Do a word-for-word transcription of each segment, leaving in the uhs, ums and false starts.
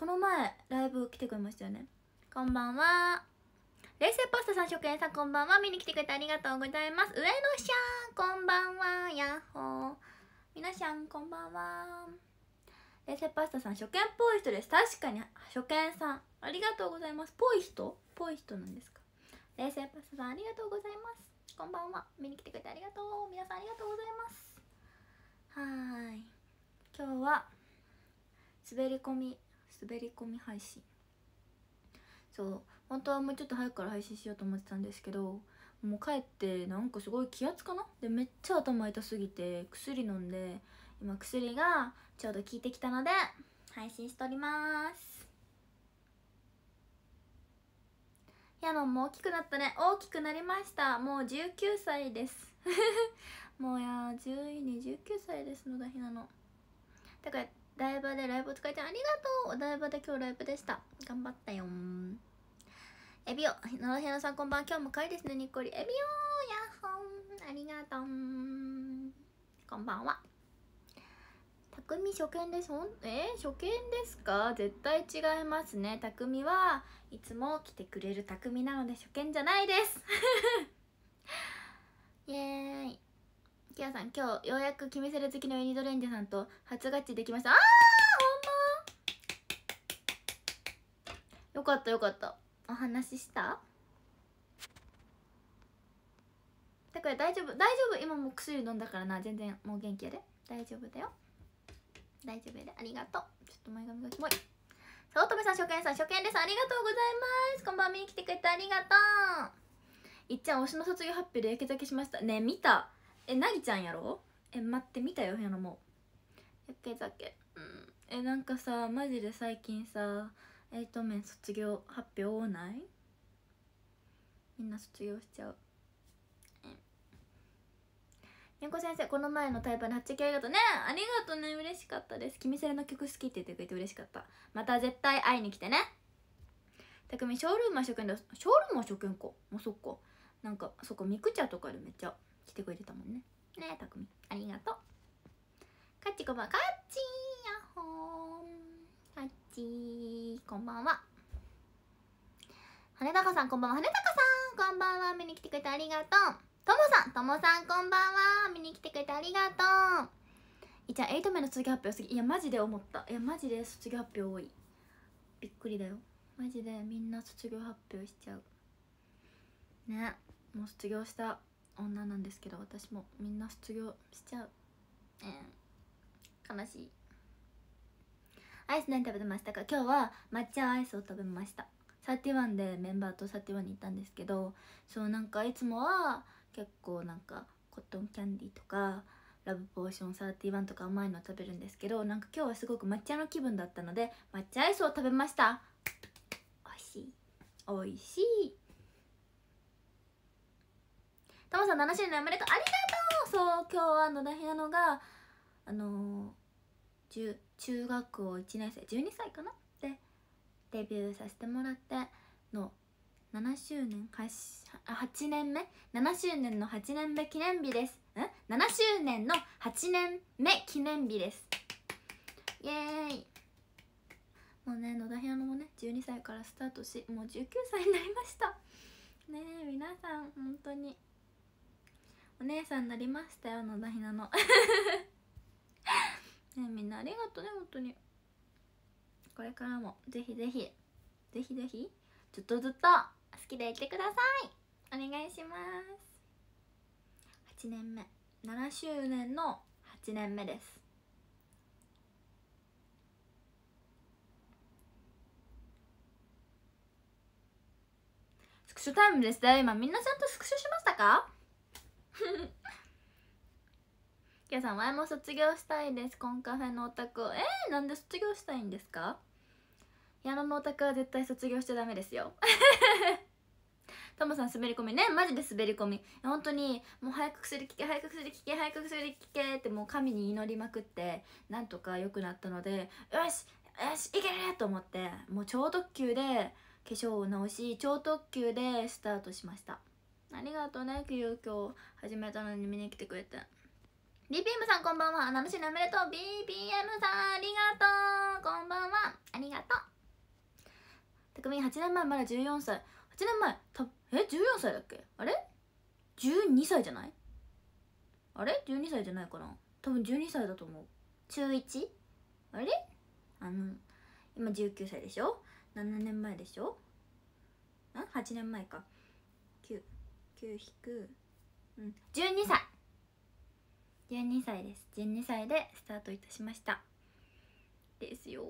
この前ライブ来てくれましたよね。こんばんは。冷製パスタさん、初見さんこんばんは。見に来てくれてありがとうございます。上野しゃんこんばんは。やっほー。皆さんこんばんは。冷製パスタさん、初見っぽい人です。確かに初見さんありがとうございます。ぽい人ぽい人なんですか。冷製パスタさんありがとうございます。こんばんは。見に来てくれてありがとう。皆さんありがとうございます。はーい、今日は滑り込み滑り込み配信。そう本当はもうちょっと早くから配信しようと思ってたんですけど、もう帰ってなんかすごい気圧かなでめっちゃ頭痛すぎて薬飲んで、今薬がちょうど効いてきたので配信しております。ヤノンも大きくなったね。大きくなりました。もうじゅうきゅうさいですもうやじゅうに、じゅうきゅうさいですのだひなの。だから台場でライブを使えてありがとう。お台場で今日ライブでした。頑張ったよー。エビオ野田ひなさんこんばんは。今日も可愛いですね。にっこりエビオーやっほーありがとう。こんばんは。たくみ初見です。ほんえー、初見ですか。絶対違いますね。たくみはいつも来てくれるたくみなので初見じゃないですイエーイ。キアさん今日ようやく君セレ好きのユニドレンジャーさんと初ガチできました。あーほんまよかったよかった。お話ししただから大丈夫大丈夫。今もう薬飲んだからな。全然もう元気やで。大丈夫だよ。大丈夫やで。ありがとう。ちょっと前髪がキモい。さおとめさん初見さん初見です。ありがとうございます。こんばんは。見に来てくれてありがとう。いっちゃん推しの卒業発表でやけ酒しましたね。見た。えなぎちゃんやろ。え待って見たよ。やのもうやけ酒。うんえなんかさマジで最近さエイトメン卒業発表多ない？みんな卒業しちゃう。にゃんこ先生この前のタイパではっちゃけありがとうね。ありがとうね。嬉しかったです。君セレの曲好きって言ってくれて嬉しかった。また絶対会いに来てね。たくみショールームは初見だ。ショールームは初見か。もうそっか。なんかそっかミクチャとかでめっちゃ来てくれてたもんね。ねえたくみありがとう。カッチこんばんは。カッチーやっほー。カッチーこんばんは。羽高さんこんばんは。羽高さんこんばんは。見に来てくれてありがとう。ともさんともさんこんばんは。見に来てくれてありがとう。いちゃんエイトメンの卒業発表すぎ。いやマジで思った。いやマジで卒業発表多い。びっくりだよマジで。みんな卒業発表しちゃうね。もう卒業した女なんですけど、私もみんな卒業しちゃう。うん、悲しい。アイス何食べてましたか。今日は抹茶アイスを食べました。サーティワンでメンバーとサーティワンに行ったんですけど、そうなんかいつもは結構なんかコットンキャンディーとかラブポーションサーティワンとか甘いの食べるんですけど、なんか今日はすごく抹茶の気分だったので抹茶アイスを食べました。おいしいおいしい。ともさんななしゅうねんおめでとう。ありがとう。そう今日は野田ひなのがあのー、中学校いちねん生じゅうにさいかなでデビューさせてもらってのななしゅうねん はちねんめななしゅうねんのはちねんめ記念日です。んななしゅうねんのはちねんめ記念日です。イエーイ。もうね野田ひなのもねじゅうにさいからスタートしもうじゅうきゅうさいになりましたね。え皆さん本当にお姉さんになりましたよ野田ひなのねえみんなありがとうね本当に。これからもぜひぜひぜひぜひずっとずっと好きでいてください。お願いします。はちねんめななしゅうねんのはちねんめです。スクショタイムですね。今みんなちゃんとスクショしましたかキャさん前も卒業したいです。コンカフェのオタクを。えー、なんで卒業したいんですか。矢野のオタクは絶対卒業しちゃダメですよトモさん滑り込みね。マジで滑り込み。本当にもう早く薬効け早く薬効け早く薬効けってもう神に祈りまくってなんとか良くなったので、よしよしいけると思ってもう超特急で化粧を直し超特急でスタートしました。ありがとうね。急遽始めたのに見に来てくれて。 ビーピーエム さんこんばんは。ななしゅうねんおめでとう。 ビーピーエム さんありがとう。こんばんは。ありがとう。 くみはちねんまえまだじゅうよんさい。はちねんまえたえじゅうよんさいだっけ。あれじゅうにさいじゃない。あれじゅうにさいじゃないかな。多分じゅうにさいだと思う。中 いち？ あれあの今じゅうきゅうさいでしょ。ななねんまえでしょ。んはちねんまえか。きゅうきゅう引くうんじゅうにさい。じゅうにさいです。じゅうにさいでスタートいたしましたですよ。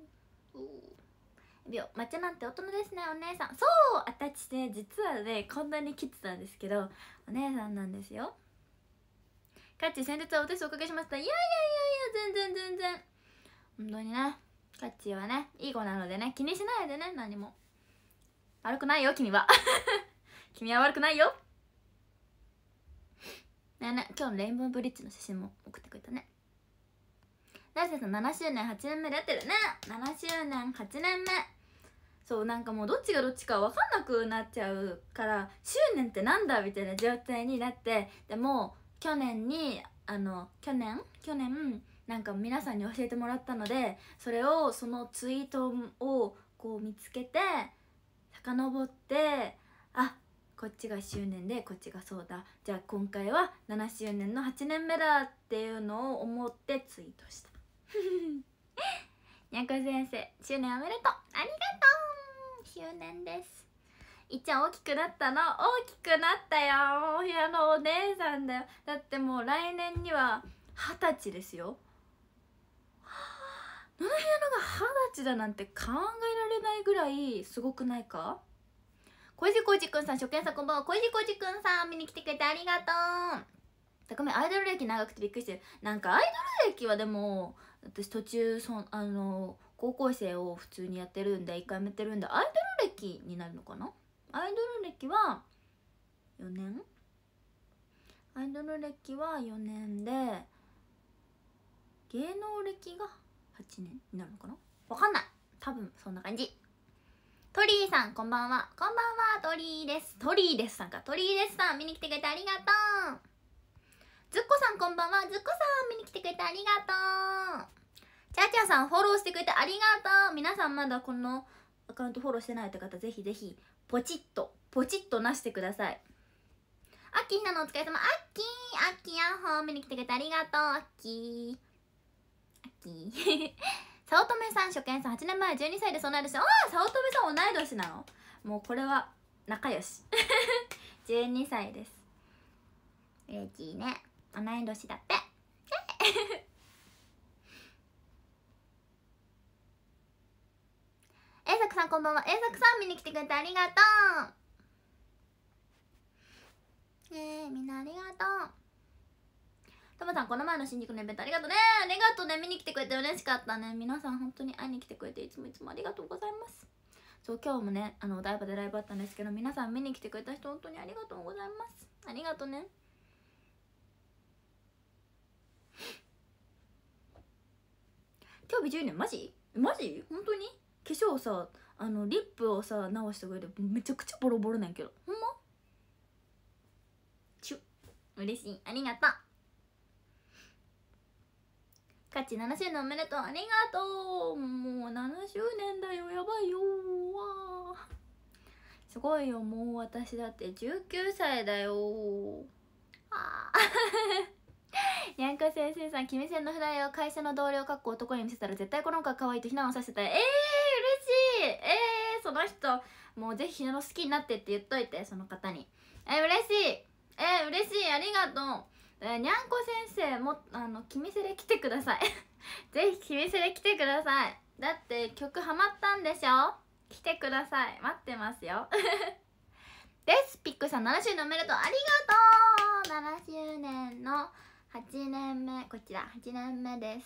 秒抹茶なんて大人ですねお姉さん。そう私ね実はねこんなに切ってたんですけどお姉さんなんですよ。カッチ先日はお手数おかけしました。いやいやいやいや全然全然本当にねカッチはねいい子なのでね気にしないでね。何も悪くないよ君は君は悪くないよ。ねえねえ今日のレインボーブリッジの写真も送ってくれたね。成瀬さんななしゅうねんはちねんめでやってるね。ななしゅうねんはちねんめ。そうなんかもうどっちがどっちか分かんなくなっちゃうから執念ってなんだみたいな状態になって、でも去年にあの去年去年なんか皆さんに教えてもらったので、それをそのツイートをこう見つけて遡って、あこっちが執念でこっちがそうだ、じゃあ今回はななしゅうねんのはちねんめだっていうのを思ってツイートしたにゃんこ先生執念おめでとう。ありがとう。執念です。いっちゃん大きくなったの。大きくなったよ。お部屋のお姉さんだよ。だってもう来年には二十歳ですよ。のの部屋のが二十歳だなんて考えられないぐらいすごくないか。小石浩二くんさん、初見さんこんばんは。小石浩二くんさん見に来てくれてありがとう。ごめんアイドル歴長くてびっくりしてる。なんかアイドル歴はでも私途中そあの高校生を普通にやってるんでいっかいもやってるんでアイドル歴になるのかな。アイドル歴はよねん。アイドル歴はよねんで芸能歴がはちねんになるのかな。わかんない。多分そんな感じ。トリーさんこんばんは。こんばんはトリーです。トリーですさんか。トリーですさん見に来てくれてありがとう。ずっこさんこんばんは。ずっこさん見に来てくれてありがとう。チャーチャーさんフォローしてくれてありがとう。皆さんまだこのアカウントフォローしてないって方ぜひぜひポチッとポチッとなしてください。アッキーひなのお疲れ様。アッキーアッキーヤッホー見に来てくれてありがとう。アッキーアッキー早乙女さん初見さんはちねんまえじゅうにさいで同い年。ああ早乙女さん同い年なの。もうこれは仲良しじゅうにさいです。嬉しいね。同い年だってえいさくさんこんばんは。えいさくさん見に来てくれてありがとう。えー、みんなありがとう。ともさんこの前の新宿のイベントありがとうね。ありがとうね。見に来てくれて嬉しかったね。皆さん本当に会いに来てくれていつもいつもありがとうございます。そう今日もねあのお台場でライブあったんですけど、皆さん見に来てくれた人本当にありがとうございます。ありがとうね。今日美じゅうねんマジマジ本当に化粧さあのリップをさ直してくれてめちゃくちゃボロボロなんやけどほんまちゅ嬉しい。ありがとう。カッチななしゅうねんおめでとう。ありがとう。もうななしゅうねんだよ。やばいよわすごいよ。もう私だってじゅうきゅうさいだよ。あにゃんこ先生さん、君線のフライを会社の同僚かっこ男に見せたら絶対この子が可愛いとひなをさせたい。えー、嬉しい。えー、その人もうぜひひなの好きになってって言っといて、その方に。えー、嬉しい。えー、嬉しい。ありがとう。えー、にゃんこ先生もあの君セレ来てくださいぜひ君セレ来てください。だって曲ハマったんでしょ。来てください。待ってますよですピックさんななしゅうねんおめでとう。ありがとう。ななしゅうねんのはちねんめ、こちらはちねんめです。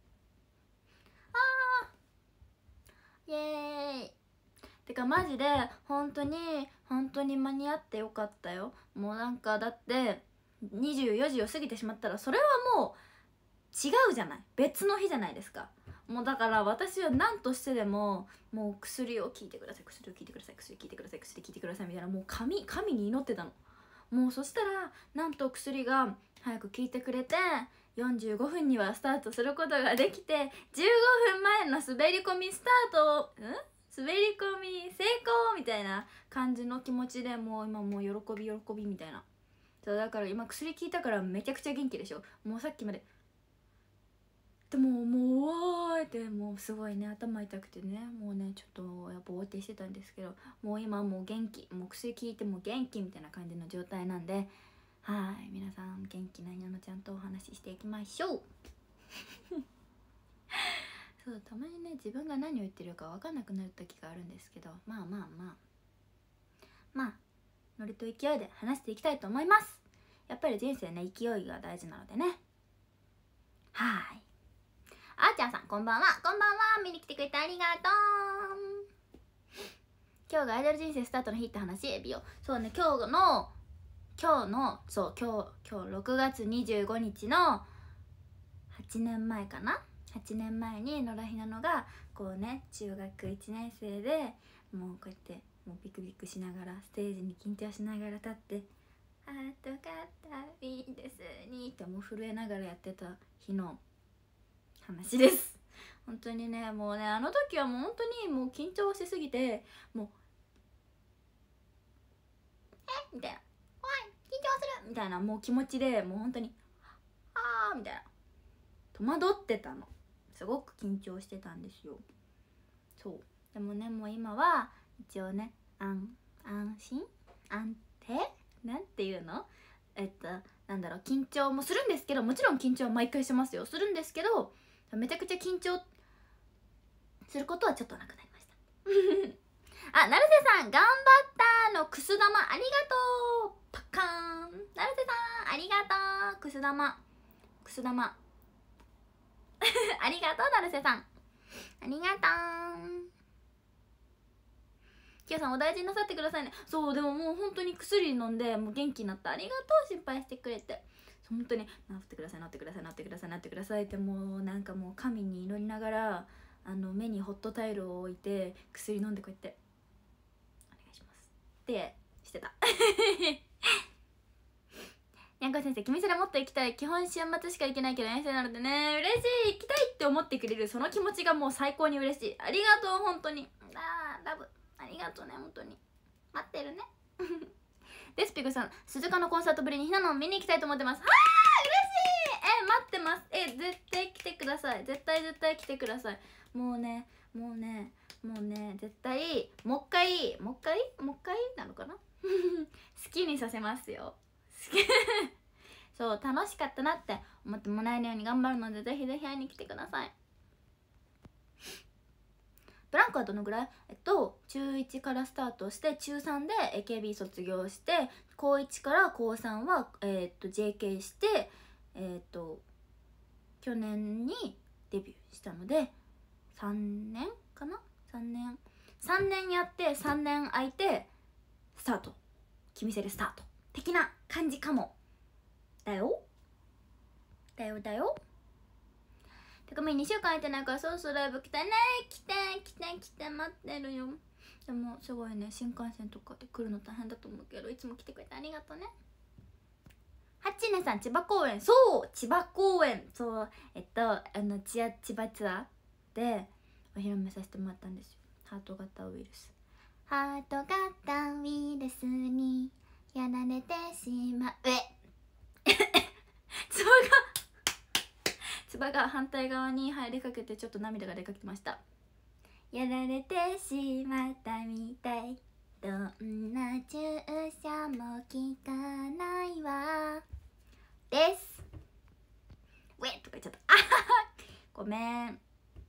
あーイエーイ。てかマジで本当に本当に間に合ってよかったよ。もうなんかだってにじゅうよじを過ぎてしまったらそれはもう違うじゃない、別の日じゃないですか。もうだから私は何としてでももう薬を聞いてください、薬を聞いてください、薬聞いてください、薬聞いてくださいみたいな、もう神神に祈ってたの。もうそしたらなんと薬が早く聞いてくれてよんじゅうごふんにはスタートすることができて、じゅうごふんまえの滑り込みスタートをん滑り込み成功みたいな感じの気持ちで、もう今もう喜び喜びみたいな。そうだから今薬効いたからめちゃくちゃ元気でしょ。もうさっきまででももうわーってもうすごいね頭痛くてね、もうねちょっとやっぱおうてしてたんですけど、もう今もう元気、もう薬効いても元気みたいな感じの状態なんで、はい皆さん元気な稲野ちゃんとお話ししていきましょうそうたまにね自分が何を言ってるか分かんなくなる時があるんですけど、まあまあまあまあノリと勢いで話していきたいと思います。やっぱり人生ね勢いが大事なのでね。はい、あーちゃんさんこんばんは。こんばんは。見に来てくれてありがとう。今日がアイドル人生スタートの日って話、エビオ。そうね、今日の今日のそう今日今日ろくがつにじゅうごにちのはちねんまえかな、はちねんまえに野良ひなのがこうね中学いちねん生でもうこうやってもうビクビクしながらステージに緊張しながら立って「あとかったいいですに」ってもう震えながらやってた日の話です。本当にねもうねあの時はもう本当にもう緊張しすぎて、もう「えみたいな「おい緊張する」みたいなもう気持ちでもう本当に「あー」みたいな戸惑ってたの。すごく緊張してたんですよ。そうでもねもう今は一応ね安安心安定なんていうのえっとなんだろう緊張もするんですけど、もちろん緊張は毎回しますよ。するんですけどめちゃくちゃ緊張することはちょっとなくなりましたあ、成瀬さん頑張ったのくす玉ありがとう。パッカーン。成瀬さんありがとう。くす玉くす玉ありがとう成瀬さんありがとう。キヨさんお大事になさってくださいね。そうでももう本当に薬飲んでもう元気になった。ありがとう心配してくれて。本当に治ってください治ってください治ってください治ってくださいってもうなんかもう神に祈りながらあの目にホットタイルを置いて薬飲んでこうやってお願いしますってしてたにゃんこ先生君それもっと行きたい。基本週末しか行けないけど遠征なのでね嬉しい。行きたいって思ってくれるその気持ちがもう最高に嬉しい。ありがとう本当に。あーラブありがとうね本当に待ってるねデスピグさん鈴鹿のコンサートぶりにひなのを見に行きたいと思ってます。はー嬉しい。え待ってます。え絶対来てください。絶対絶対来てください。もうねもうねもうね絶対もう一回もう一回もう一回なのかな好きにさせますよ。好きそう楽しかったなって思ってもらえるように頑張るのでぜひぜひ会いに来てください。ブランクはどのぐらい？えっと中いちからスタートして中さんで エーケービー 卒業して高いちから高さんは、えー、っと ジェーケー してえー、っと去年にデビューしたのでさんねんかなさんねんさんねんやってさんねん空いてスタート君セレスタート的な感じかもだよだよだよ。てかみにしゅうかん空いてないからそろそろライブ来たね。来て来て来て待ってるよ。でもすごいね新幹線とかで来るの大変だと思うけどいつも来てくれてありがとうね。はちねさん千葉公演そう千葉公演そうえっとあの千葉ツアーでお披露目させてもらったんですよ。ハート型ウイルスハート型ウイルスにやられてしまうえつばがつばが反対側に入りかけてちょっと涙が出かけてました。やられてしまったみたいどんな注射も効かないわですウェッとか言っちゃったあははごめん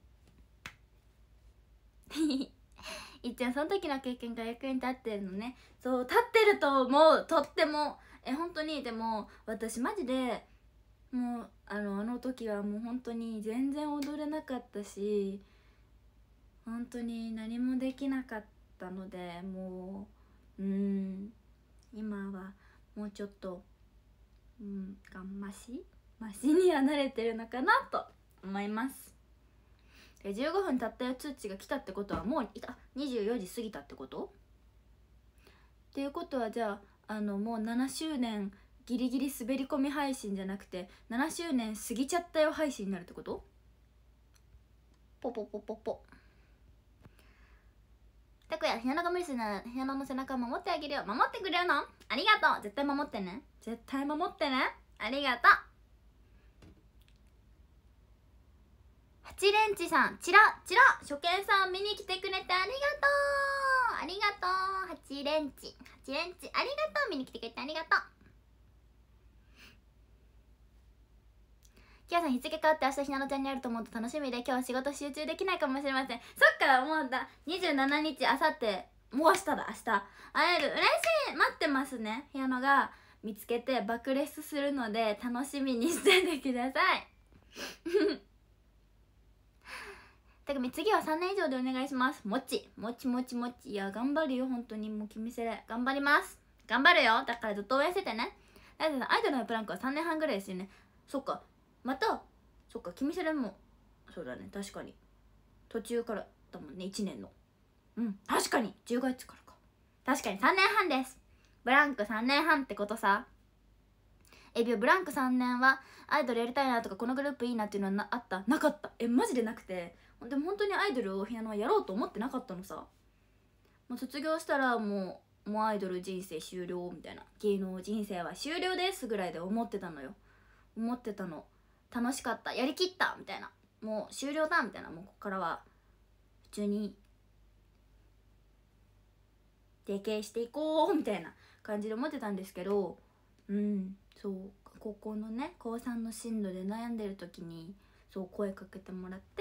いっちゃんその時の経験が役に立ってるのね。そう立ってると思う。とってもえ本当に。でも私マジでもうあのあの時はもう本当に全然踊れなかったし本当に何もできなかったのでもううん今はもうちょっとうんがんましましには慣れてるのかなと思います。でじゅうごふん経ったよ通知が来たってことはもういたにじゅうよじ過ぎたってことっていうことはじゃああのもうななしゅうねんギリギリ滑り込み配信じゃなくてななしゅうねん過ぎちゃったよ配信になるってこと？ポポポポポたくや、ひなのが無理するならひなのの背中を守ってあげるよ。守ってくれるの？ありがとう。絶対守ってね。絶対守ってね。ありがとう。はちレンチさん、チラチラ初見さん見に来てくれてありがとう。ありがとう。はちレンチはちレンチありがとう。見に来てくれてありがとう。きよさん、日付変わって明日ひなのちゃんに会えると思うと楽しみで、今日は仕事集中できないかもしれません。そっか、もうだにじゅうしちにち、あさってもう明日だ。明日会える。嬉しい。待ってますね。ひなのが見つけて爆レスするので楽しみにしててください。たくみ、次はさんねん以上でお願いします。もちもちもちもち。いや頑張るよ本当に。もう君せれ頑張ります。頑張るよ。だからずっと応援しててね。だってさ、アイドルのプランクはさんねんはんぐらいですよね。そっか、またそっか、君せれもそうだね。確かに途中からだもんね。いちねんの。うん、確かにじゅうがつからか。確かにさんねんはんです。ブランクさんねんはんってことさ。えびょブランクさんねんはアイドルやりたいなとかこのグループいいなっていうのはなあった？なかった。えマジでなくて、でも本当にアイドルをひなのはやろうと思ってなかったのさ。もう卒業したらもうもうアイドル人生終了みたいな、芸能人生は終了ですぐらいで思ってたのよ。思ってたの。楽しかった、やりきったみたいな、もう終了だみたいな、もうここからは普通に提携していこうみたいな感じで思ってたんですけど、うん、そう高校のねこうさんの進路で悩んでる時にそう声かけてもらって、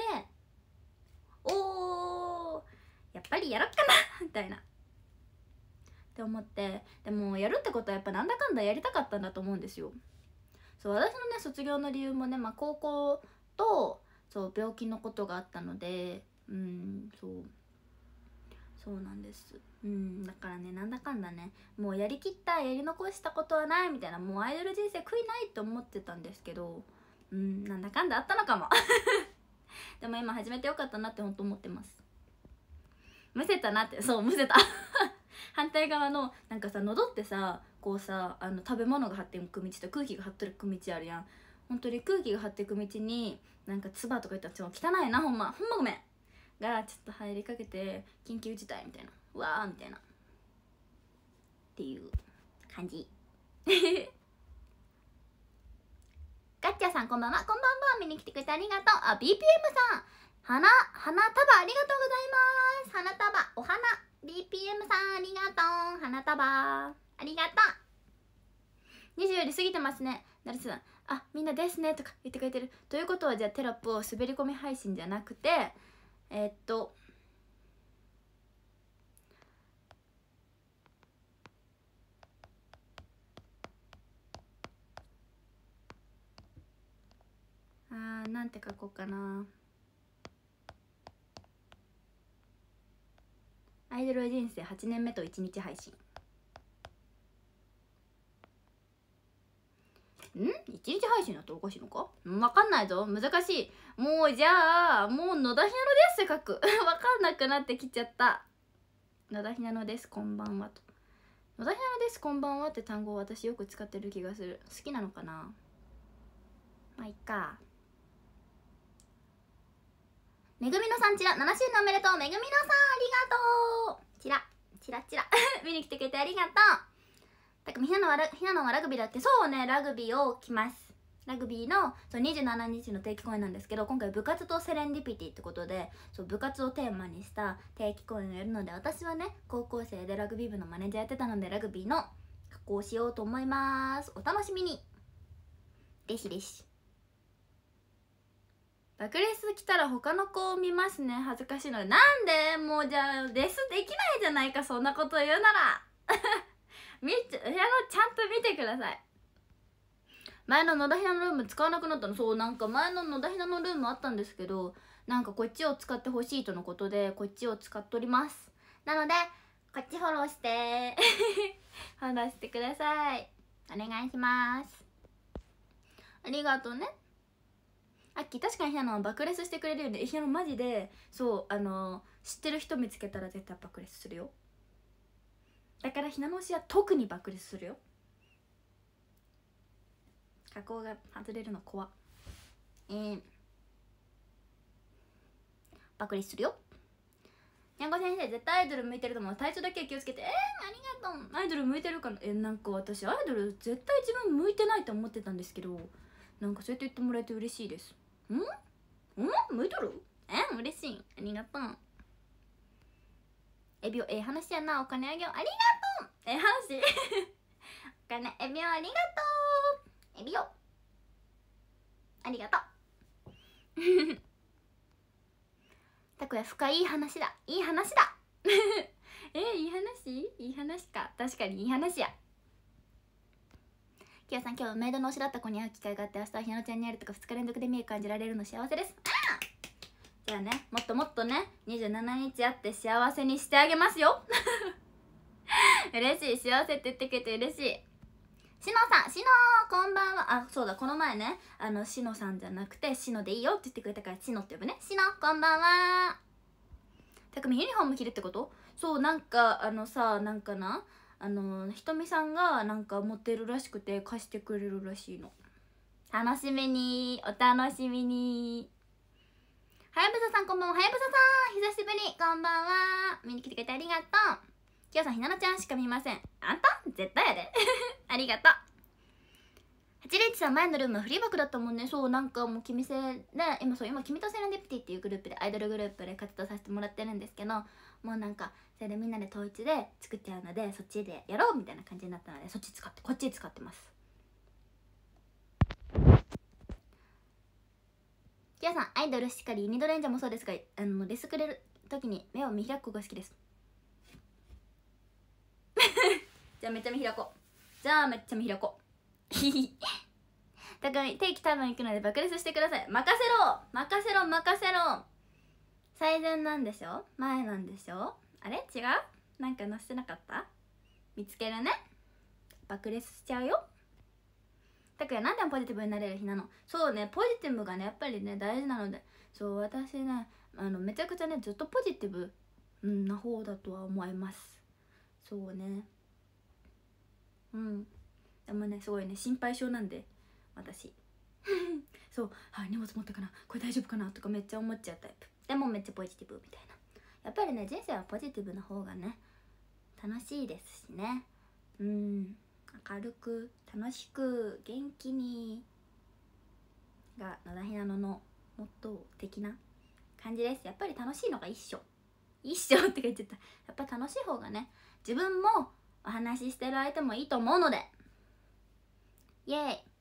おーやっぱりやろっかなみたいなって思って、でもやるってことはやっぱなんだかんだやりたかったんだと思うんですよ。そう私のね卒業の理由もね、まあ、高校とそう病気のことがあったので、うんそうそうなんです。うんだからね、なんだかんだね、もうやりきった、やり残したことはないみたいな、もうアイドル人生悔いないって思ってたんですけど、うんなんだかんだあったのかもでも今始めてよかったなって本当思ってます。むせたなって、そうむせた反対側のなんかさ、喉ってさこうさ、あの食べ物が張っていく道と空気が張っていく道あるやん。本当に空気が張っていく道になんか唾とか言ったらちょっと汚いな、ほんまほんまごめんがちょっと入りかけて、緊急事態みたいな、うわーみたいなっていう感じガッチャさんこんばんは。こんばんは。見に来てくれてありがとう。あ ビーピーエム さん、花花束ありがとうございます。花束お花 ビーピーエム さんありがとう。花束ありがとう。にじゅうより過ぎてますね。なるさん、あみんなですねとか言ってくれてる。ということはじゃあテロップを滑り込み配信じゃなくて、えー、っとあーなんて書こうかな。アイドル人生はちねんめといちにち配信。ん ?いち 日配信だとおかしいのかわかんないぞ。難しい。もうじゃあもう野田ひなのですって書くわかんなくなってきちゃった。野田ひなのですこんばんはと。野田ひなのですこんばんはって単語を私よく使ってる気がする。好きなのかな。まあいっか。めぐみのさんちらなな周年おめでとう。めぐみのさんありがとう。ちらちらちら見に来てくれてありがとう。たくみひなのはラひなのはラグビーだって。そうね、ラグビーを着ます。ラグビーのそうにじゅうしちにちの定期公演なんですけど、今回部活とセレンディピティってことで、そう部活をテーマにした定期公演をやるので、私はね高校生でラグビー部のマネージャーやってたので、ラグビーの加工をしようと思います。お楽しみに。レシレシ。爆レス来たら他の子を見ますね。恥ずかしいので。なんでもうじゃあレスできないじゃないか、そんなこと言うなら見ちゃ、ちゃんと見てください。前の野田ひなのルーム使わなくなったの。そうなんか前の野田ひなのルームあったんですけど、なんかこっちを使ってほしいとのことでこっちを使っております。なのでこっちフォローしてフォローしてください。お願いします。ありがとうね。あっき確かにひなのは爆レスしてくれるよね。ひなのマジでそうあの知ってる人見つけたら絶対爆レスするよ。だからひなの推しは特に爆レスするよ。加工が外れるの怖っ。えー、爆レスするよ。 にゃんこ先生絶対アイドル向いてると思う。体調だけは気をつけて。えー、ありがとう。アイドル向いてるかな。えなんか私アイドル絶対自分向いてないと思ってたんですけど、なんかそうやって言ってもらえて嬉しいです。んん向いとる。え嬉しい。ありがとう。エビオ、ええ話やな。お金あげよう。ありがとう。ええ話お金、エビオありがとう。エビオありがとう。たこや深い話だ。いい話だ。えいい話いい話か。確かにいい話や。キヨさん、今日メイドの推しだった子に会う機会があって、明日はひなのちゃんに会えるとかふつか連続で見え感じられるの幸せです。あじゃあね、もっともっとね、にじゅうしちにち会って幸せにしてあげますよ。嬉しい。幸せって言ってくれて嬉しい。しのさん、しのこんばんは。あ、そうだ、この前ね、あのしのさんじゃなくてしのでいいよって言ってくれたからしのって呼ぶね。しのこんばんは。たくみユニフォーム着るってこと？そう、なんかあのさ、なんかな、あのひとみさんがなんか持ってるらしくて貸してくれるらしいの。楽しみに、お楽しみに。はやぶささんこんばんは。はやぶささん久しぶり、こんばんは。見に来てくれてありがとう。きよさん、ひなのちゃんしか見ません。あんた絶対やで。ありがとう。はちれいちさん、前のルームはフリーバックだったもんね。そう、なんかもう君せで今そう今君とセレンディピティっていうグループでアイドルグループで活動させてもらってるんですけど、もうなんかそれでみんなで統一で作っちゃうので、そっちでやろうみたいな感じになったので、そっち使ってこっち使ってます。きよさん、アイドルしっかりユニドレンジャーもそうですが、あのレスくれる時に目を見開く子が好きです。じゃあめっちゃ見開こう。じゃあめっちゃ見開こう。ひひだから定期多分行くので爆裂してください。任せろ任せろ任せろ。最善なんでしょ、前なんでしょ、あれ違う、なんか載せてなかった、見つけるね。爆裂しちゃうよ。だから何でもポジティブになれる日なの。そうね、ポジティブがねやっぱりね大事なので、そう私ねあのめちゃくちゃねずっとポジティブ、うん、な方だとは思います。そうね、うんでもねすごいね心配性なんで私そう、あ荷物持ったかな、これ大丈夫かなとかめっちゃ思っちゃうタイプ。でもめっちゃポジティブみたいな。やっぱりね人生はポジティブな方がね楽しいですしね。うん、明るく楽しく元気にが野田ひなののモットー的な感じです。やっぱり楽しいのが一緒一緒って言っちゃった。やっぱ楽しい方がね自分もお話ししてる相手もいいと思うので、イエーイ。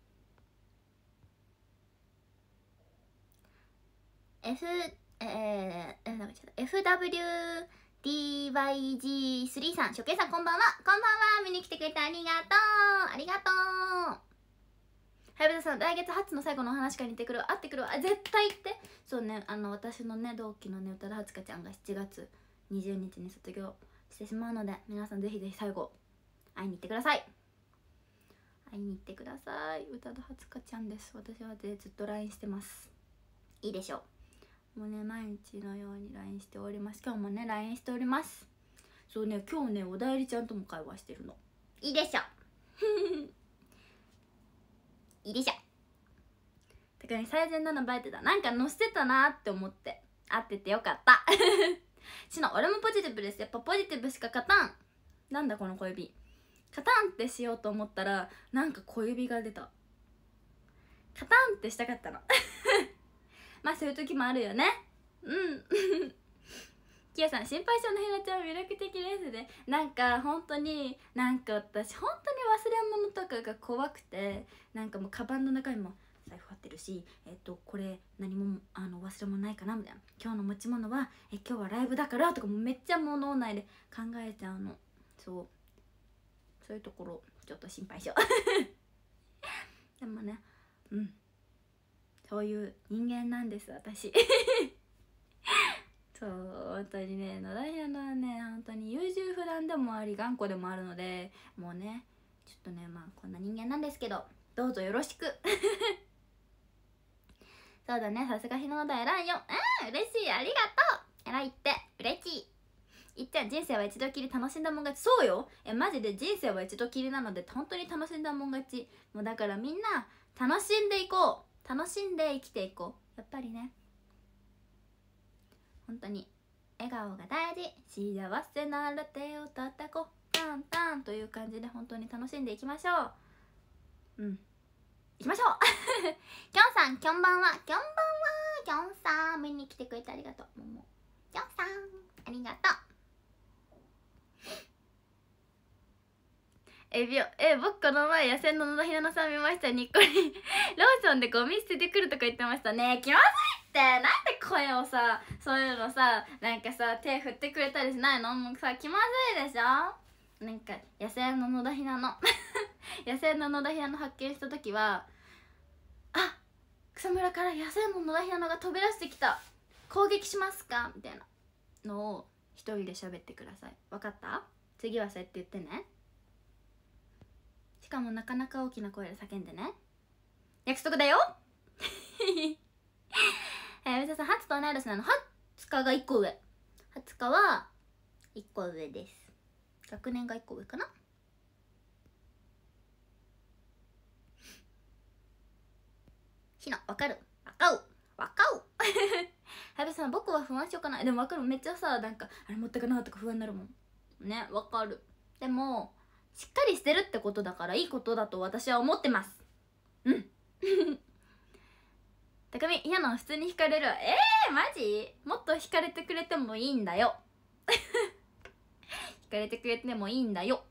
F えー、エフダブリューディーワイジースリー さん、初見さんこんばんは。こんばんは。見に来てくれてありがとう。ありがとう。はやぶささん、来月初の最後のお話会に行ってくる。会ってくるわ。絶対行って。そうね、あの私のね同期のね宇多田初香ちゃんがしちがつにじゅうにちに卒業してしまうので、皆さんぜひぜひ最後会いに行ってください。会いに行ってください。宇多田初香ちゃんです。私はでずっと ライン してます。いいでしょう。もうね毎日のように ライン しております。今日もね ライン しております。そうね、今日ねおだいりちゃんとも会話してるの。いいでしょいいでしょ。だからね最善なのバイトだ。なんか載せてたなって思って会っててよかったしの俺もポジティブです。やっぱポジティブしか勝たん。なんだこの小指、勝たんってしようと思ったらなんか小指が出た。勝たんってしたかったのまあそういう時もあるよね。うんキヨさん、心配性のひなちゃん魅力的ですね。なんか本当になんか私本当に忘れ物とかが怖くて、なんかもうカバンの中にも財布入ってるし、えっとこれ何もあの忘れ物ないかなみたいな、今日の持ち物はえ今日はライブだからとかもめっちゃもう脳内で考えちゃうの。そうそういうところちょっと心配性でもね、うんそういう人間なんです私そう本当にね野田ひなのはね本当に優柔不断でもあり頑固でもあるので、もうねちょっとねまあこんな人間なんですけどどうぞよろしくそうだね、さすがひなのだ、偉いよ。うん嬉しい、ありがとう。偉いって嬉しい。いっちゃん人生は一度きり楽しんだもん勝ち。そうよ、えマジで人生は一度きりなので本当に楽しんだもん勝ち。もうだからみんな楽しんでいこう、楽しんで生きていこう。やっぱりね本当に笑顔が大事、幸せなら手を叩こう、タンタンという感じで本当に楽しんでいきましょう。うん、いきましょうきょんさん、きょんばんは、きょんばんは、きょんさん見に来てくれてありがとう。ももきょんさんありがとう。えびょえ僕この前野生の野田ひなのさん見ました。にっこりローションでゴミ捨ててくるとか言ってましたね。気まずいって。なんで声をさ、そういうのさ、なんかさ手振ってくれたりしないの？もうさ、気まずいでしょ。なんか野生の野田ひなの野生の野田ひなの発見した時は、あ、草むらから野生の野田ひなのが飛び出してきた、攻撃しますかみたいなのを一人で喋ってください。分かった？次はそうやって言ってね。しかもなかなか大きな声で叫んでね。約束だよえー、みささん、はつと同い年なの。はつかがいっこ上、はつかはいっこ上です。学年がいっこ上かな。ひな、わかる？わかうわかうはやぶさん、僕は不安症かな。でもわかる。めっちゃさ、なんかあれ持ったかなとか不安になるもんね。わかる。でもしっかりしてるってことだからいいことだと私は思ってます。うんたかみ、嫌なの普通に惹かれるわ。えー、マジ？もっと惹かれてくれてもいいんだよ惹かれてくれてもいいんだよ。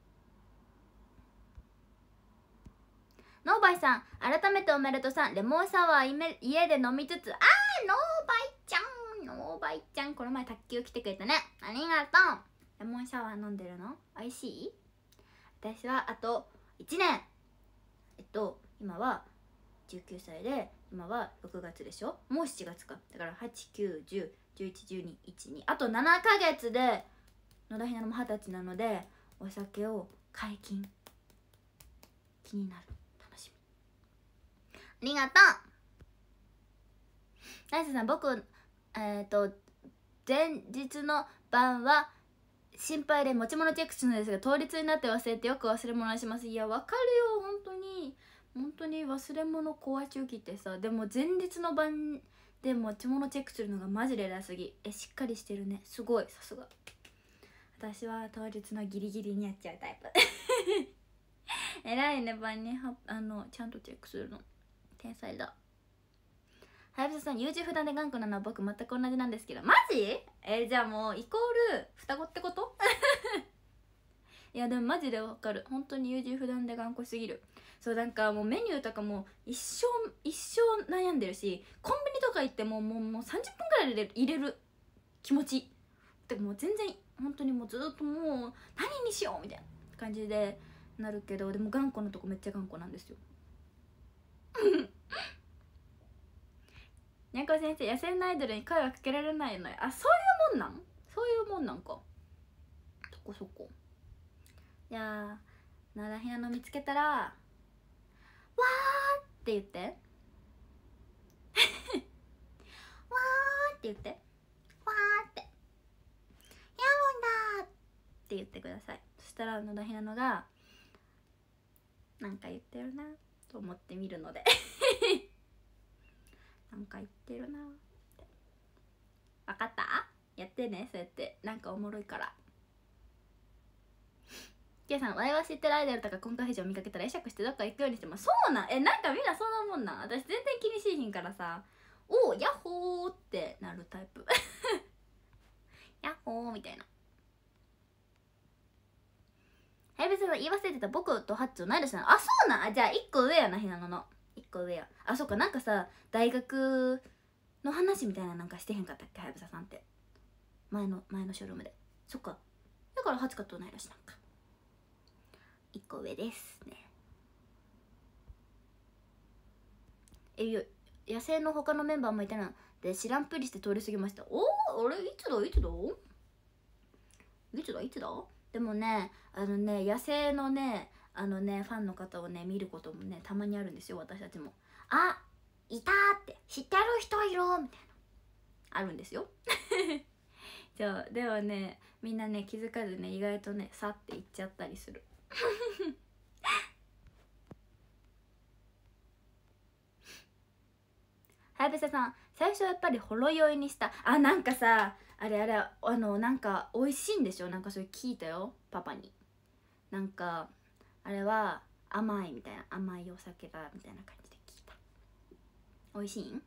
ノーバイさん、改めておめでとうさん。レモンサワー家で飲みつつ、あー、ノーバイちゃん、ノーバイちゃん、この前卓球来てくれたね。ありがとう。レモンシャワー飲んでるのおいしい？私はあといちねん、えっと今はじゅうきゅうさいで、今はろくがつでしょ。もうしちがつか。だからはち、きゅう、じゅう、じゅういち、じゅうに、いち、に、あとななかげつで野田ひなのもはたちなので、お酒を解禁。気になる。楽しみ。ありがとう。ナイスさん、僕えっと前日の晩は心配で持ち物チェックするのですが、当日になって忘れてよく忘れ物します。いや、わかるよ、本当に本当に忘れ物怖ちゅうきってさ。でも前日の晩で持ち物チェックするのがマジで偉すぎ。え、しっかりしてるね、すごい、さすが。私は当日のギリギリにやっちゃうタイプ偉いね、晩にはあのちゃんとチェックするの。天才だ。はやぶささん、優柔不断で頑固なのは僕全く同じなんですけど。マジ？えー、じゃあもうイコール双子ってこといやでもマジでわかる。本当に優柔不断で頑固すぎる。そう、なんかもうメニューとかも一生一生悩んでるし、コンビニとか行ってももうもうさんじゅっぷんぐらいで入れる気持ちってもう全然本当にもうずっともう何にしようみたいな感じでなるけど、でも頑固なとこめっちゃ頑固なんですよにゃんこ先生、野生のアイドルに声はかけられないのよ。あ、そういうもんなん？そういうもんなんか。そこそこ。じゃあ野田ひなの見つけたらわーって言ってわーって言ってわーってやるんだって言ってください。そしたら野田ひなのがなんか言ってるなと思ってみるのでなんか言ってるなって。分かった？やってね、そうやってなんかおもろいから。ケイさん、我々知ってるアイドルとかコンカフェジを見かけたら会釈してどっか行くようにしてます。そうなん？え、なんかみんなそんなもんなん？私全然気にしいひんからさ、おおヤッホーってなるタイプヤッホーみたいな。はやぶささん、言い忘れてた。僕とハッチ同い年なの。あ、そうなん？あ、じゃあいっこ上やな、ひなののいっこ上や。あ、そっか。なんかさ、大学の話みたいななんかしてへんかったっけ、はやぶささんって。前の前のショールームで。そっか。だからハチカと同い年なんか。いっこ上ですね。え、いや、野生の他のメンバーもいたので知らんぷりして通り過ぎました。おお、あれいつだいつだいつだいつだ。でもね、あのね、野生のね、あのね、ファンの方をね、見ることもね、たまにあるんですよ、私たちも。あ、いたーって、知ってる人いるみたいな、あるんですよそう、でもね、みんなね、気づかずね、意外とね、さって行っちゃったりするはやぶささん、最初やっぱりほろ酔いにした。あ、なんかさ、 あれあれあのなんか美味しいんでしょ、なんかそれ聞いたよパパに。なんかあれは甘いみたいな、甘いお酒だみたいな感じで聞いた。美味しいん？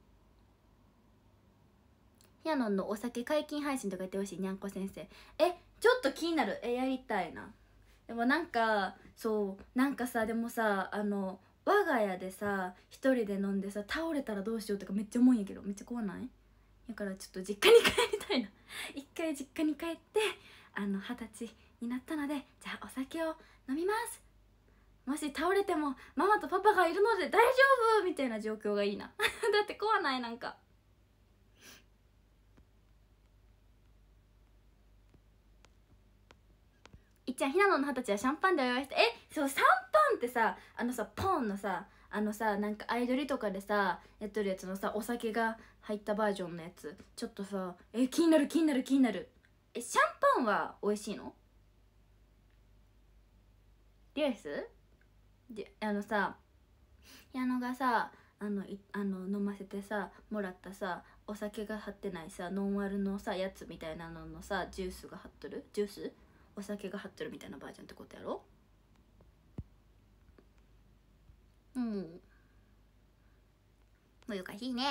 ヒヤノンのお酒解禁配信とか言ってほしいにゃんこ先生。えちょっと気になる。えやりたいな。でもなんかそうなんかさ、でもさあの我が家でさ一人で飲んでさ倒れたらどうしようとかめっちゃ思うんやけど、めっちゃ怖ない？だからちょっと実家に帰りたいな一回実家に帰ってあの二十歳になったので、じゃあお酒を飲みます、もし倒れてもママとパパがいるので大丈夫みたいな状況がいいなだって怖ない？なんかいっちゃん、ひなのの二十歳はシャンパンでお祝いして。えそうシャンパンってさあのさポンのさあのさなんかアイドルとかでさやっとるやつのさお酒が入ったバージョンのやつ、ちょっとさえ気になる気になる気になる。えシャンパンは美味しいの？リエスであのさ矢野がさあのいあの飲ませてさもらったさお酒が入ってないさノンアルのさやつみたいなののさジュースが入っとるジュースお酒が入ってるみたいなバージョンってことやろ？うん難しいね。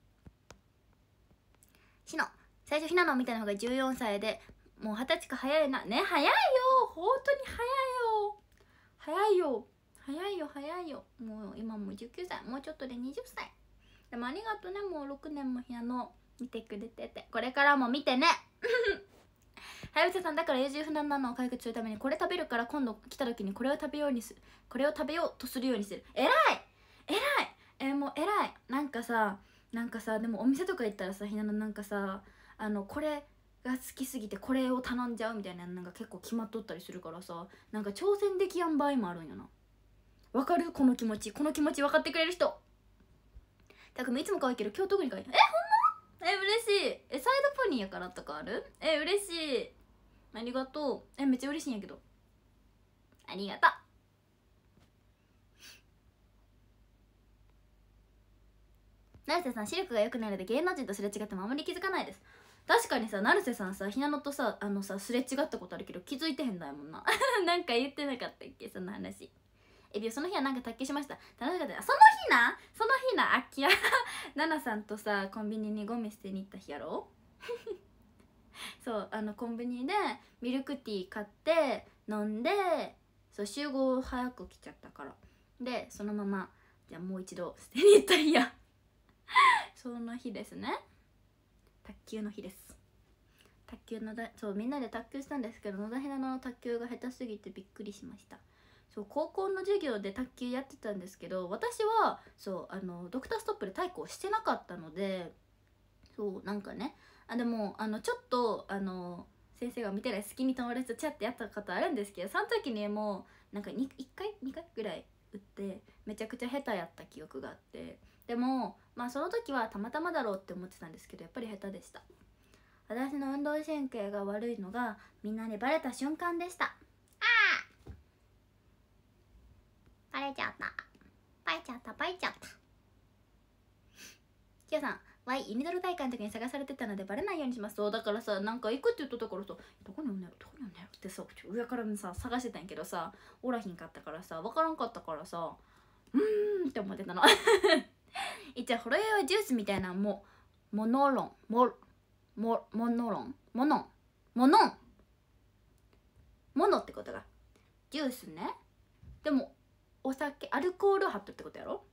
しの最初ひなのみたいなのがじゅうよんさいでもう二十歳か早いな。ね早いよ本当に早いよ早いよ早いよ早いよ。もう今もうじゅうきゅうさい、もうちょっとではたち。でもありがとね、もうろくねんもひなの見てくれてて、これからも見てねはやぶささんだから優柔不断なのを解決するためにこれ食べるから今度来た時にこれを食べようにするこれを食べようとするようにする。えらいえらいえー、もうえらい。なんかさなんかさでもお店とか行ったらさひなのなんかさあのこれが好きすぎてこれを頼んじゃうみたいなのが結構決まっとったりするからさ、なんか挑戦できやん場合もあるんよな。わかるこの気持ち、この気持ち分かってくれる人。たくみいつも可愛いけど今日特に可愛い。えほんま？え嬉しい。えサイドポニーやからとかある？え嬉しい。ありがとう。えめっちゃ嬉しいんやけど。ありがとう。成瀬さん視力が良くなるので芸能人とすれ違ってもあまり気づかないです。確かにさ成瀬さんさひなのとさあのさすれ違ったことあるけど気づいてへんだよもんななんか言ってなかったっけその話。えびその日はなんか卓球しました。楽しかった。その日なその日なあきやななさんとさコンビニにゴミ捨てに行った日やろそうあのコンビニでミルクティー買って飲んで、そう集合早く来ちゃったからでそのままじゃあもう一度捨てに行った日やその日ですね。卓球の日です。卓球のだそうみんなで卓球したんですけど野田ひなのの卓球が下手すぎてびっくりしました。そう高校の授業で卓球やってたんですけど私はそうあのドクターストップで体育をしてなかったので、そうなんかねあでもあのちょっとあの先生が見てない隙に友達とチャッてやったことあるんですけど、その時にもうなんかいっかいにかいぐらい打ってめちゃくちゃ下手やった記憶があって、でもまあその時はたまたまだろうって思ってたんですけどやっぱり下手でした。私の運動神経が悪いのがみんなにバレた瞬間でした。ああバレちゃったバレちゃったバレちゃった。キヨさんワイユニドル大会の時に探されてたのでバレないようにします。そうだからさなんか行くって言っとったからさどこにおんねやろどこにおんねやろってさ上からさ探してたんやけどさおらひんかったからさ分からんかったからさうーんって思ってたの一応ほろ酔いはジュースみたいなもモノロンモモモノロンモノンモノンモノってことがジュースね。でもお酒アルコール入ってるってことやろ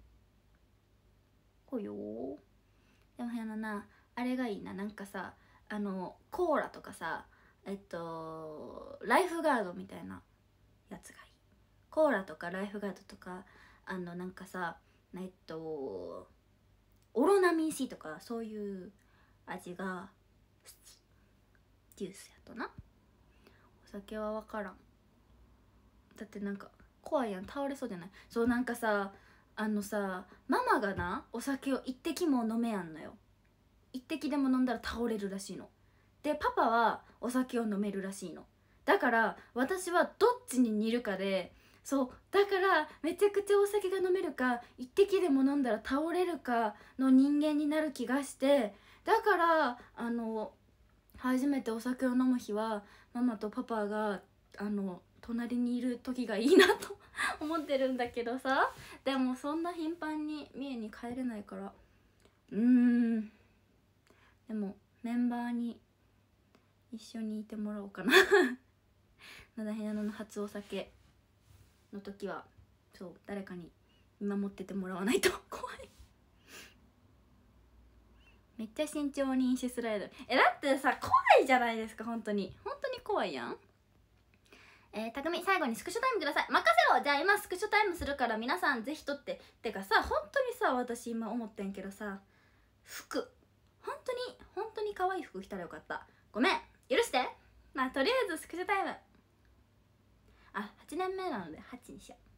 こうよー。でもあのなあれがいいな、なんかさあのコーラとかさえっとライフガードみたいなやつがいい。コーラとかライフガードとかあのなんかさえっとオロナミン C とかそういう味が好き。ジュースやとな。お酒は分からん。だってなんか怖いやん倒れそうじゃない。そうなんかさあのさママがなお酒を一滴も飲めやんのよ。一滴でも飲んだら倒れるらしいのでパパはお酒を飲めるらしいの。だから私はどっちに似るかで、そうだからめちゃくちゃお酒が飲めるか一滴でも飲んだら倒れるかの人間になる気がして、だからあの初めてお酒を飲む日はママとパパがあの隣にいる時がいいなと思ってるんだけどさ、でもそんな頻繁に三重に帰れないから、うーんでもメンバーに一緒にいてもらおうかななだひなのの初お酒の時はそう誰かに見守っててもらわないと怖いめっちゃ慎重に飲酒スライド、えだってさ怖いじゃないですか、本当に本当に怖いやん。えー、たくみ最後にスクショタイムください。任せろ。じゃあ今スクショタイムするから皆さんぜひ撮って。てかさ、本当にさ、私今思ってんけどさ、服本当に本当に可愛い服着たらよかった。ごめん許して。まあとりあえずスクショタイム、あはちねんめなのではちにしよう。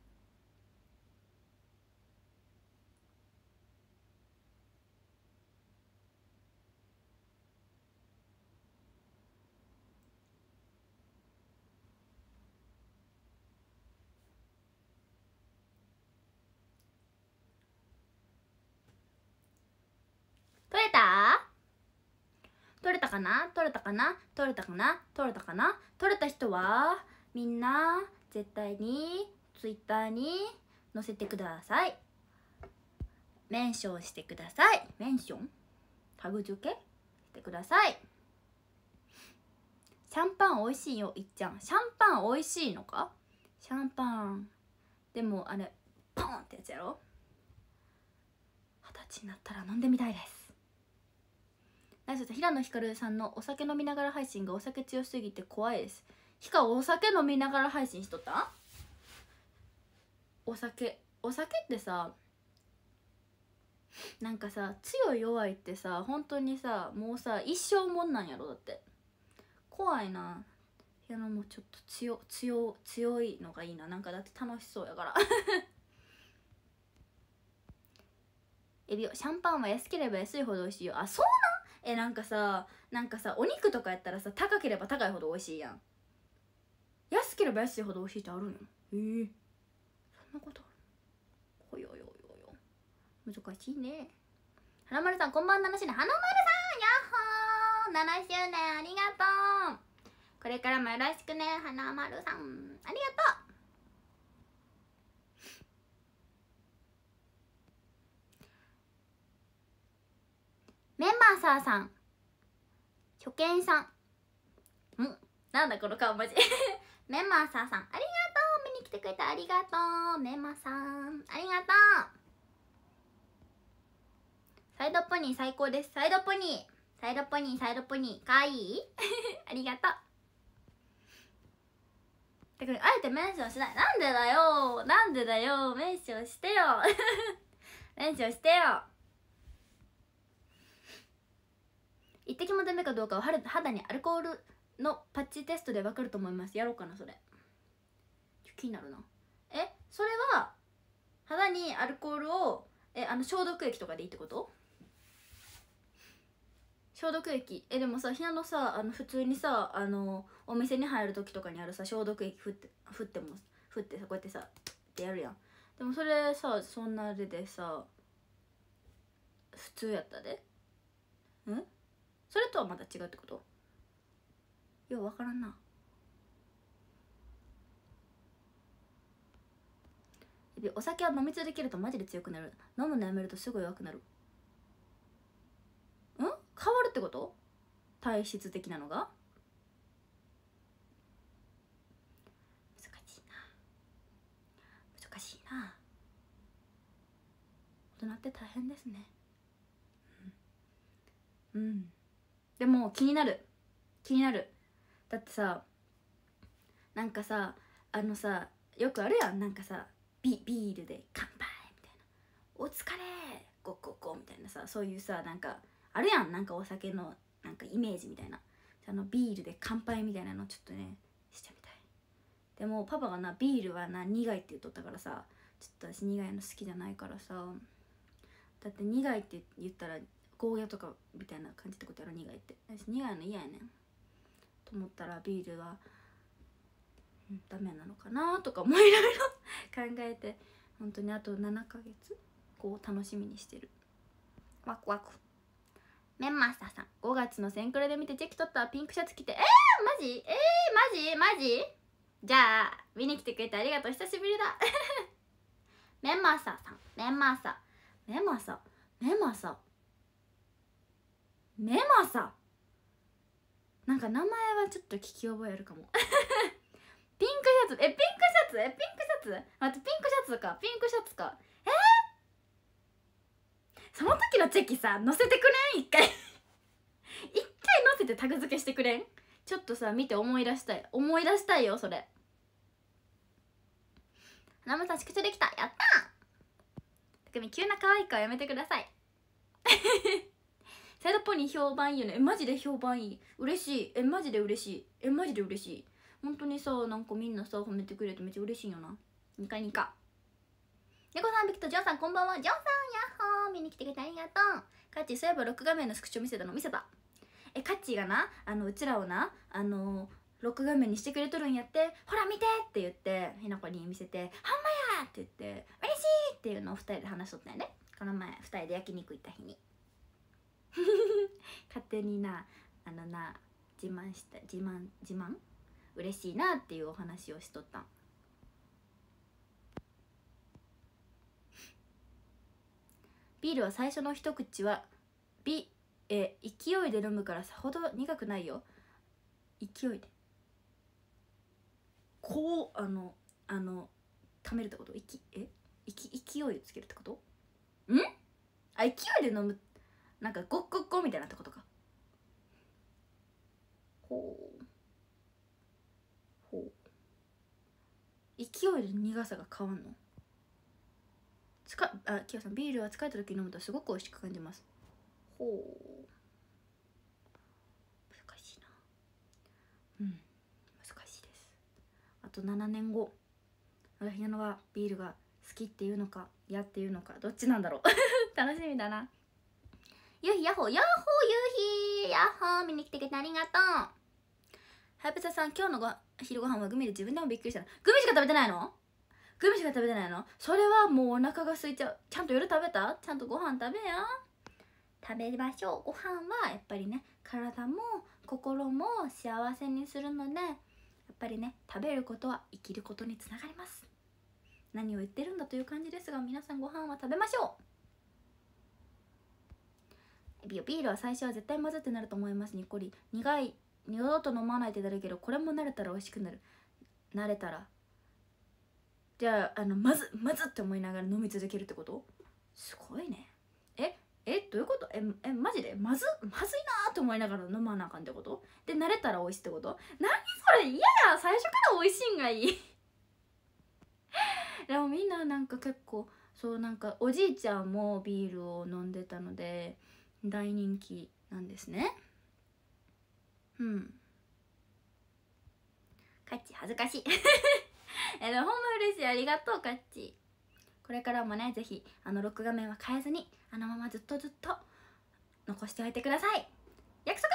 取れた取れたかな取れたかな取れたかな取れたかな取れた人はみんな絶対にツイッターに載せてください。メンションしてください。メンションタグ付けしてください。シャンパン美味しいよいっちゃん。シャンパン美味しいのか。シャンパンでもあれポンってやつやろ。二十歳になったら飲んでみたいです。平野ひかるさんのお酒飲みながら配信がお酒強すぎて怖いです。ひかお酒飲みながら配信しとった。お酒お酒ってさ、なんかさ強い弱いってさ本当にさもうさ一生もんなんやろ。だって怖いな。平野もちょっと強強強いのがいいな。なんかだって楽しそうやからエビオシャンパンは安ければ安いほど美味しいよ。あそうなん。えなんかさなんかさお肉とかやったらさ高ければ高いほど美味しいやん。安ければ安いほど美味しいってあるんよ。えー、そんなことある。ほよよよよ難しいね。花丸さんこんばんななしゅうねん。花丸さんやっほーななしゅうねんありがとう。これからもよろしくね花丸さんありがとう。メンマーサーさん初見さんんなんだこの顔文字メンマーサーさんありがとう。見に来てくれてありがとう。メンマーさんありがとう。サイドポニー最高です。サイドポニーサイドポニーサイドポニーかわいいありがとう。てかあえてメンションしない。なんでだよなんでだよ。メンションしてよメンションしてよ。一滴もダメかどうかは肌にアルコールのパッチテストでわかると思います。やろうかなそれ。気になるな。えそれは肌にアルコールをえあの消毒液とかでいいってこと。消毒液えでもさひなのさあの普通にさあのお店に入る時とかにあるさ消毒液振って振っても振ってさこうやってさってやるやん。でもそれさそんなあれでさ普通やったで。んそれとはまた違うってこと。ようわからんな。お酒は飲み続けるとマジで強くなる。飲むのやめるとすぐ弱くなる。ん変わるってこと。体質的なのが難しいな難しいな。大人って大変ですね。うん、うん、でも気になる気になる。だってさなんかさあのさよくあるやん。なんかさビ, ビールで乾杯みたいなお疲れゴッゴッゴみたいなさそういうさなんかあるやん。なんかお酒のなんかイメージみたいな。あのビールで乾杯みたいなのちょっとねしてみたい。でもパパがなビールはな苦いって言っとったからさちょっと私苦いの好きじゃないからさ。だって苦いって言ったらゴーヤとかみたいな感じってことやろ。苦いって私苦いの嫌やねんと思ったらビールは、うん、ダメなのかなとかもいろいろ考えて本当にあとななかげつこう楽しみにしてる。ワクワクメンマスターさん、ごがつのセンクレで見てチェキ取ったらピンクシャツ着て、えー、マジえー、マジマジじゃあ見に来てくれてありがとう、久しぶりだメンマーサーさん、メンマーサーメンマーサーメンマーサーメンマーサーなんか名前はちょっと聞き覚えあるかもピンクシャツ、え、ピンクシャツえ、ピンクシャツ待って、ピンクシャツか、ピンクシャツか。えー、その時のチェキさ、載せてくれん一回一回載せてタグ付けしてくれん。ちょっとさ、見て思い出したい。思い出したいよ、それ。ナムさん、縮小できた。やったー。たくみ、急な可愛い顔やめてくださいサイドポニー評判いいよね。え、マジで評判いい。嬉しい。え、マジで嬉しい。え、マジで嬉しい。本当にさ、なんかみんなさ、褒めてくれてめっちゃ嬉しいよな。ニカニカ。猫さん、ビキとジョンさん、こんばんは。ジョンさん、ヤッホー。見に来てくれてありがとう。カッチー、そういえばロック画面のスクショ見せたの見せた。え、カッチーがな、あのうちらをな、あのロック画面にしてくれとるんやって。ほら見てって言ってひなこに見せて、ほんまやって言って嬉しいっていうのをふたりで話しとったんやね。この前ふたりで焼肉行った日に勝手にな、あのな、自慢した、自慢自慢嬉しいなっていうお話をしとったん。ビールは最初の一口はビえ勢いで飲むからさほど苦くないよ。勢いでこうあのあの溜めるってこと？いきえいき勢いをつけるってこと？ん？あ、勢いで飲む、なんかゴッゴッゴみたいなってことか。ほうほう、勢いで苦さが変わんの？つかあ、キヨさん、ビールは疲れた時に飲むとすごく美味しく感じます。ほう、難しいな。うん、難しいです。あとななねんご、私のはビールが好きっていうのか嫌っていうのかどっちなんだろう楽しみだな。ゆうひ、ヤッホー、ヤッホー、ゆうひ、ヤッホー、見に来てくれてありがとう。はやぶささん、今日のご昼ご飯はグミで自分でもびっくりしたの。グミしか食べてないの？グミしか食べてないの？それはもうお腹が空いちゃう。ちゃんと夜食べた？ちゃんとご飯食べや。食べましょう。ご飯はやっぱりね、体も心も幸せにするので、やっぱりね、食べることは生きることにつながります。何を言ってるんだという感じですが、皆さんご飯は食べましょう。ビールは最初は絶対混ぜってなると思います。にっこり苦い、二度と飲まないってなるけど、これも慣れたら美味しくなる。慣れたらじゃあ、あのまずまずって思いながら飲み続けるってこと？すごいね。ええどういうこと？ええマジでまずまずいなーって思いながら飲まなあかんってことで、慣れたら美味しいってこと？何それ、嫌や。最初から美味しいんがいいでもみんななんか結構そう、なんかおじいちゃんもビールを飲んでたので大人気なんですね。うん、カッチ恥ずかしいえでもほんま嬉しい。ありがとうカッチ。これからもね、ぜひあのロック画面は変えずに、あのままずっとずっと残しておいてください。約束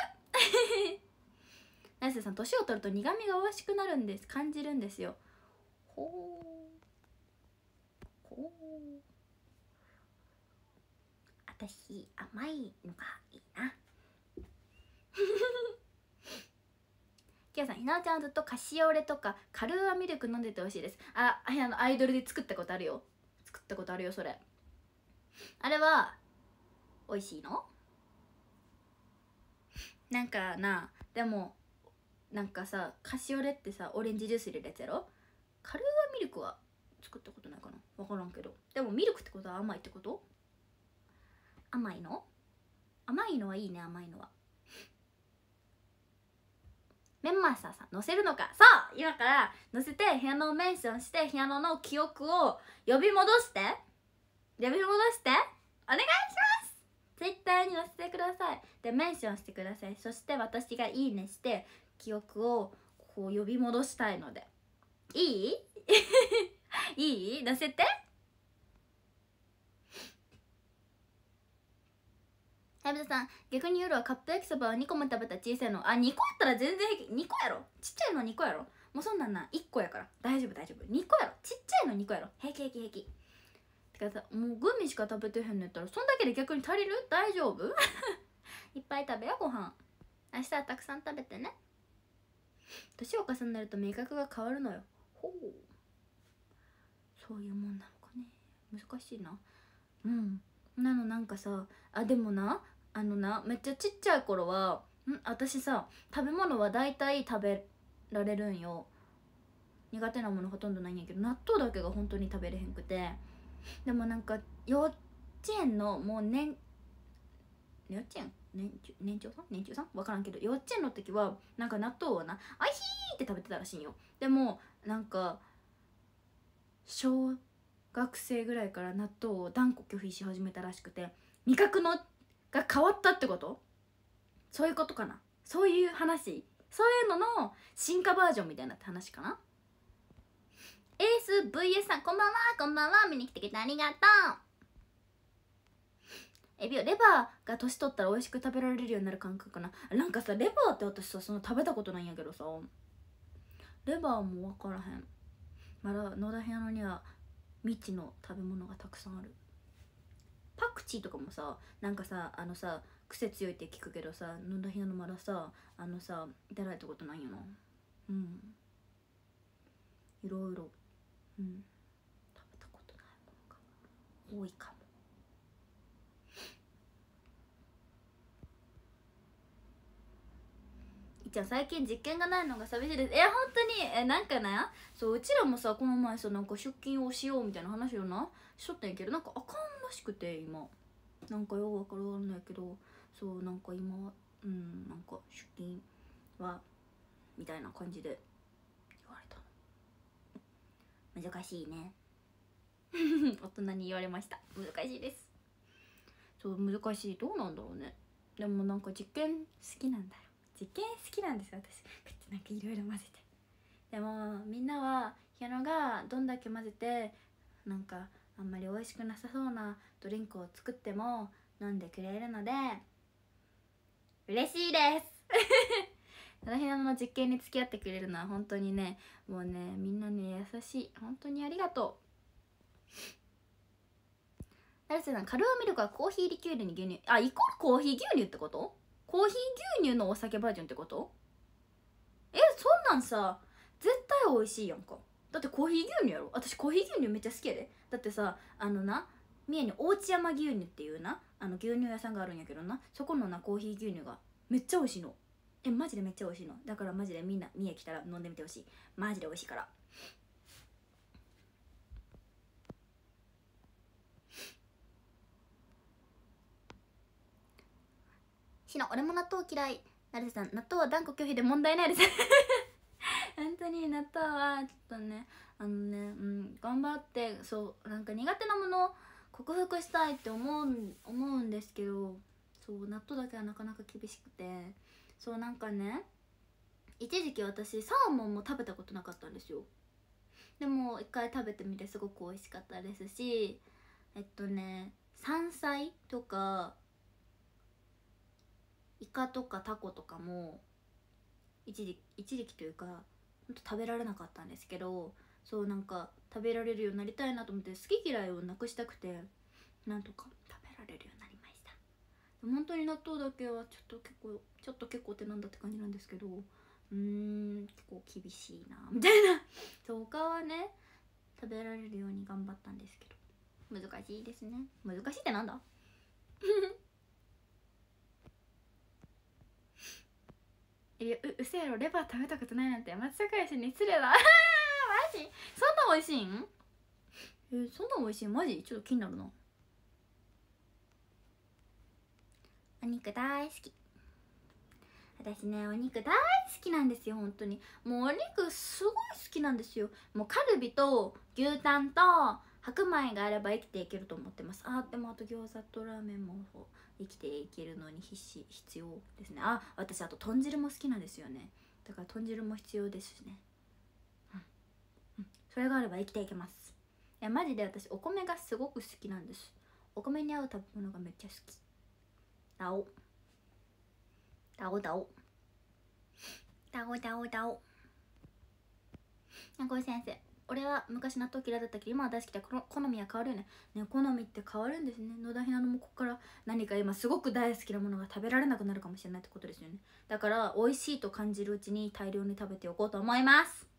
ナイスさん、年を取ると苦味が美味しくなるんです、感じるんですよ。ほうほう、私甘いのがいいなキヨさん、ひなおちゃんはずっとカシオレとかカルーアミルク飲んでてほしいです。あ、あのアイドルで作ったことあるよ。作ったことあるよそれ。あれは美味しいの？なんかな、でもなんかさ、カシオレってさオレンジジュース入れるやつやろ。カルーアミルクは作ったことないかな、分からんけど。でもミルクってことは甘いってこと？甘いの？甘いのはいいね、甘いのは。メンマスターさん乗せるのか。そう、今から乗せて部屋のをメンションして、部屋のの記憶を呼び戻して呼び戻してお願いします。ツイッターに載せてください。でメンションしてください。そして私がいいねして記憶をこう呼び戻したいので、いいいい？載せて。はやぶささん、逆に夜はカップ焼きそばをにこも食べた小さいの。あ、にこやったら全然平気。にこやろ、ちっちゃいのにこやろ。もうそんなんないっこやから大丈夫大丈夫。にこやろ、ちっちゃいのにこやろ、平気平気平気。てかさ、もうグミしか食べてへんねったらそんだけで逆に足りる？大丈夫いっぱい食べようご飯。明日はたくさん食べてね。年を重ねると味覚が変わるのよ。ほう、そういうもんなのかね。難しいな。うんなのなんかさ、あでもな、あのな、めっちゃちっちゃい頃はん私さ、食べ物は大体食べられるんよ。苦手なものほとんどないんやけど、納豆だけが本当に食べれへんくて。でもなんか幼稚園のもう年幼稚園年中年長さん年中さん分からんけど、幼稚園の時はなんか納豆をな「おいしい!」って食べてたらしいんよ。でもなんか小学生ぐらいから納豆を断固拒否し始めたらしくて、味覚のが変わったってこと、そういうことかな。そういう話、そういうのの進化バージョンみたいなって話かな。エース ブイエス さんこんばんは。こんばんは。見に来てくれてありがとう。エビオレバーが年取ったら美味しく食べられるようになる感覚かな。なんかさ、レバーって私さ、その食べたことないんやけどさ、レバーも分からへん。まだ野田部屋のには未知の食べ物がたくさんある。パクチーとかもさ、なんかさ、あのさ癖強いって聞くけどさ、野田部屋のまださ、あのさいただいたことないよな。うん、いろいろ、うん、食べたことないものが多いかも。じゃあ最近実験がないのが寂しいです。え本当にえなんかな、そううちらもさこの前さなんか出勤をしようみたいな話をなしとったんやけど、なんかあかんらしくて今なんかよくわからないけど、そうなんか今うんなんか出勤はみたいな感じで言われた。難しいね大人に言われました。難しいです。そう難しい。どうなんだろうね。でもなんか実験好きなんだよ。実験好きなんですよ私。なんかいろいろ混ぜて。でもみんなはヒロがどんだけ混ぜてなんかあんまり美味しくなさそうなドリンクを作っても飲んでくれるので嬉しいですただひなの実験に付き合ってくれるのは本当にね、もうねみんなね優しい。本当にありがとう。成瀬さん、カルーミルクはコーヒーリキュールに牛乳、あイコールコーヒー牛乳ってこと？コーヒー牛乳のお酒バージョンってこと？えそんなんさ絶対美味しいやんか。だってコーヒー牛乳やろ。私コーヒー牛乳めっちゃ好きやで。だってさあのな三重に大内山牛乳っていうなあの牛乳屋さんがあるんやけどな、そこのなコーヒー牛乳がめっちゃ美味しいの。えマジでめっちゃ美味しいの。だからマジでみんな三重来たら飲んでみてほしい。マジで美味しいから。しの俺も納豆嫌い。成瀬さん納豆は断固拒否で問題ないです本当に納豆はちょっとねあのねうん頑張って、そうなんか苦手なものを克服したいって思う思うんですけど、そう納豆だけはなかなか厳しくて、そうなんかね一時期私サーモンも食べたことなかったんですよ。でも一回食べてみてすごく美味しかったですし、えっとね山菜とかイカとかタコとかも一時一時期というかほんと食べられなかったんですけど、そうなんか食べられるようになりたいなと思って、好き嫌いをなくしたくてなんとか食べられるようになりました。本当に納豆だけはちょっと結構ちょっと結構ってなんだって感じなんですけど、うーん結構厳しいなみたいなそう他はね食べられるように頑張ったんですけど難しいですね。難しいってなんだいや う, うせやろレバー食べたことないなんて松坂屋氏に失礼だマジそんな美味しいん？えそんな美味しい？マジちょっと気になるな。お肉大好き。私ねお肉大好きなんですよ本当に。もうお肉すごい好きなんですよ。もうカルビと牛タンと白米があれば生きていけると思ってます。あでもあと餃子とラーメンも生きていけるのに必死必要ですね。あ私あと豚汁も好きなんですよね。だから豚汁も必要ですしね、うんうん、それがあれば生きていけます。いやマジで私お米がすごく好きなんです。お米に合う食べ物がめっちゃ好き。だおだおだおだおだおだお。なこ先生俺は昔納豆嫌いだったけど今は大好きだ。この好みは変わるよね。ね、好みって変わるんですね。野田ひなのもここから何か今すごく大好きなものが食べられなくなるかもしれないってことですよね。だから美味しいと感じるうちに大量に食べておこうと思います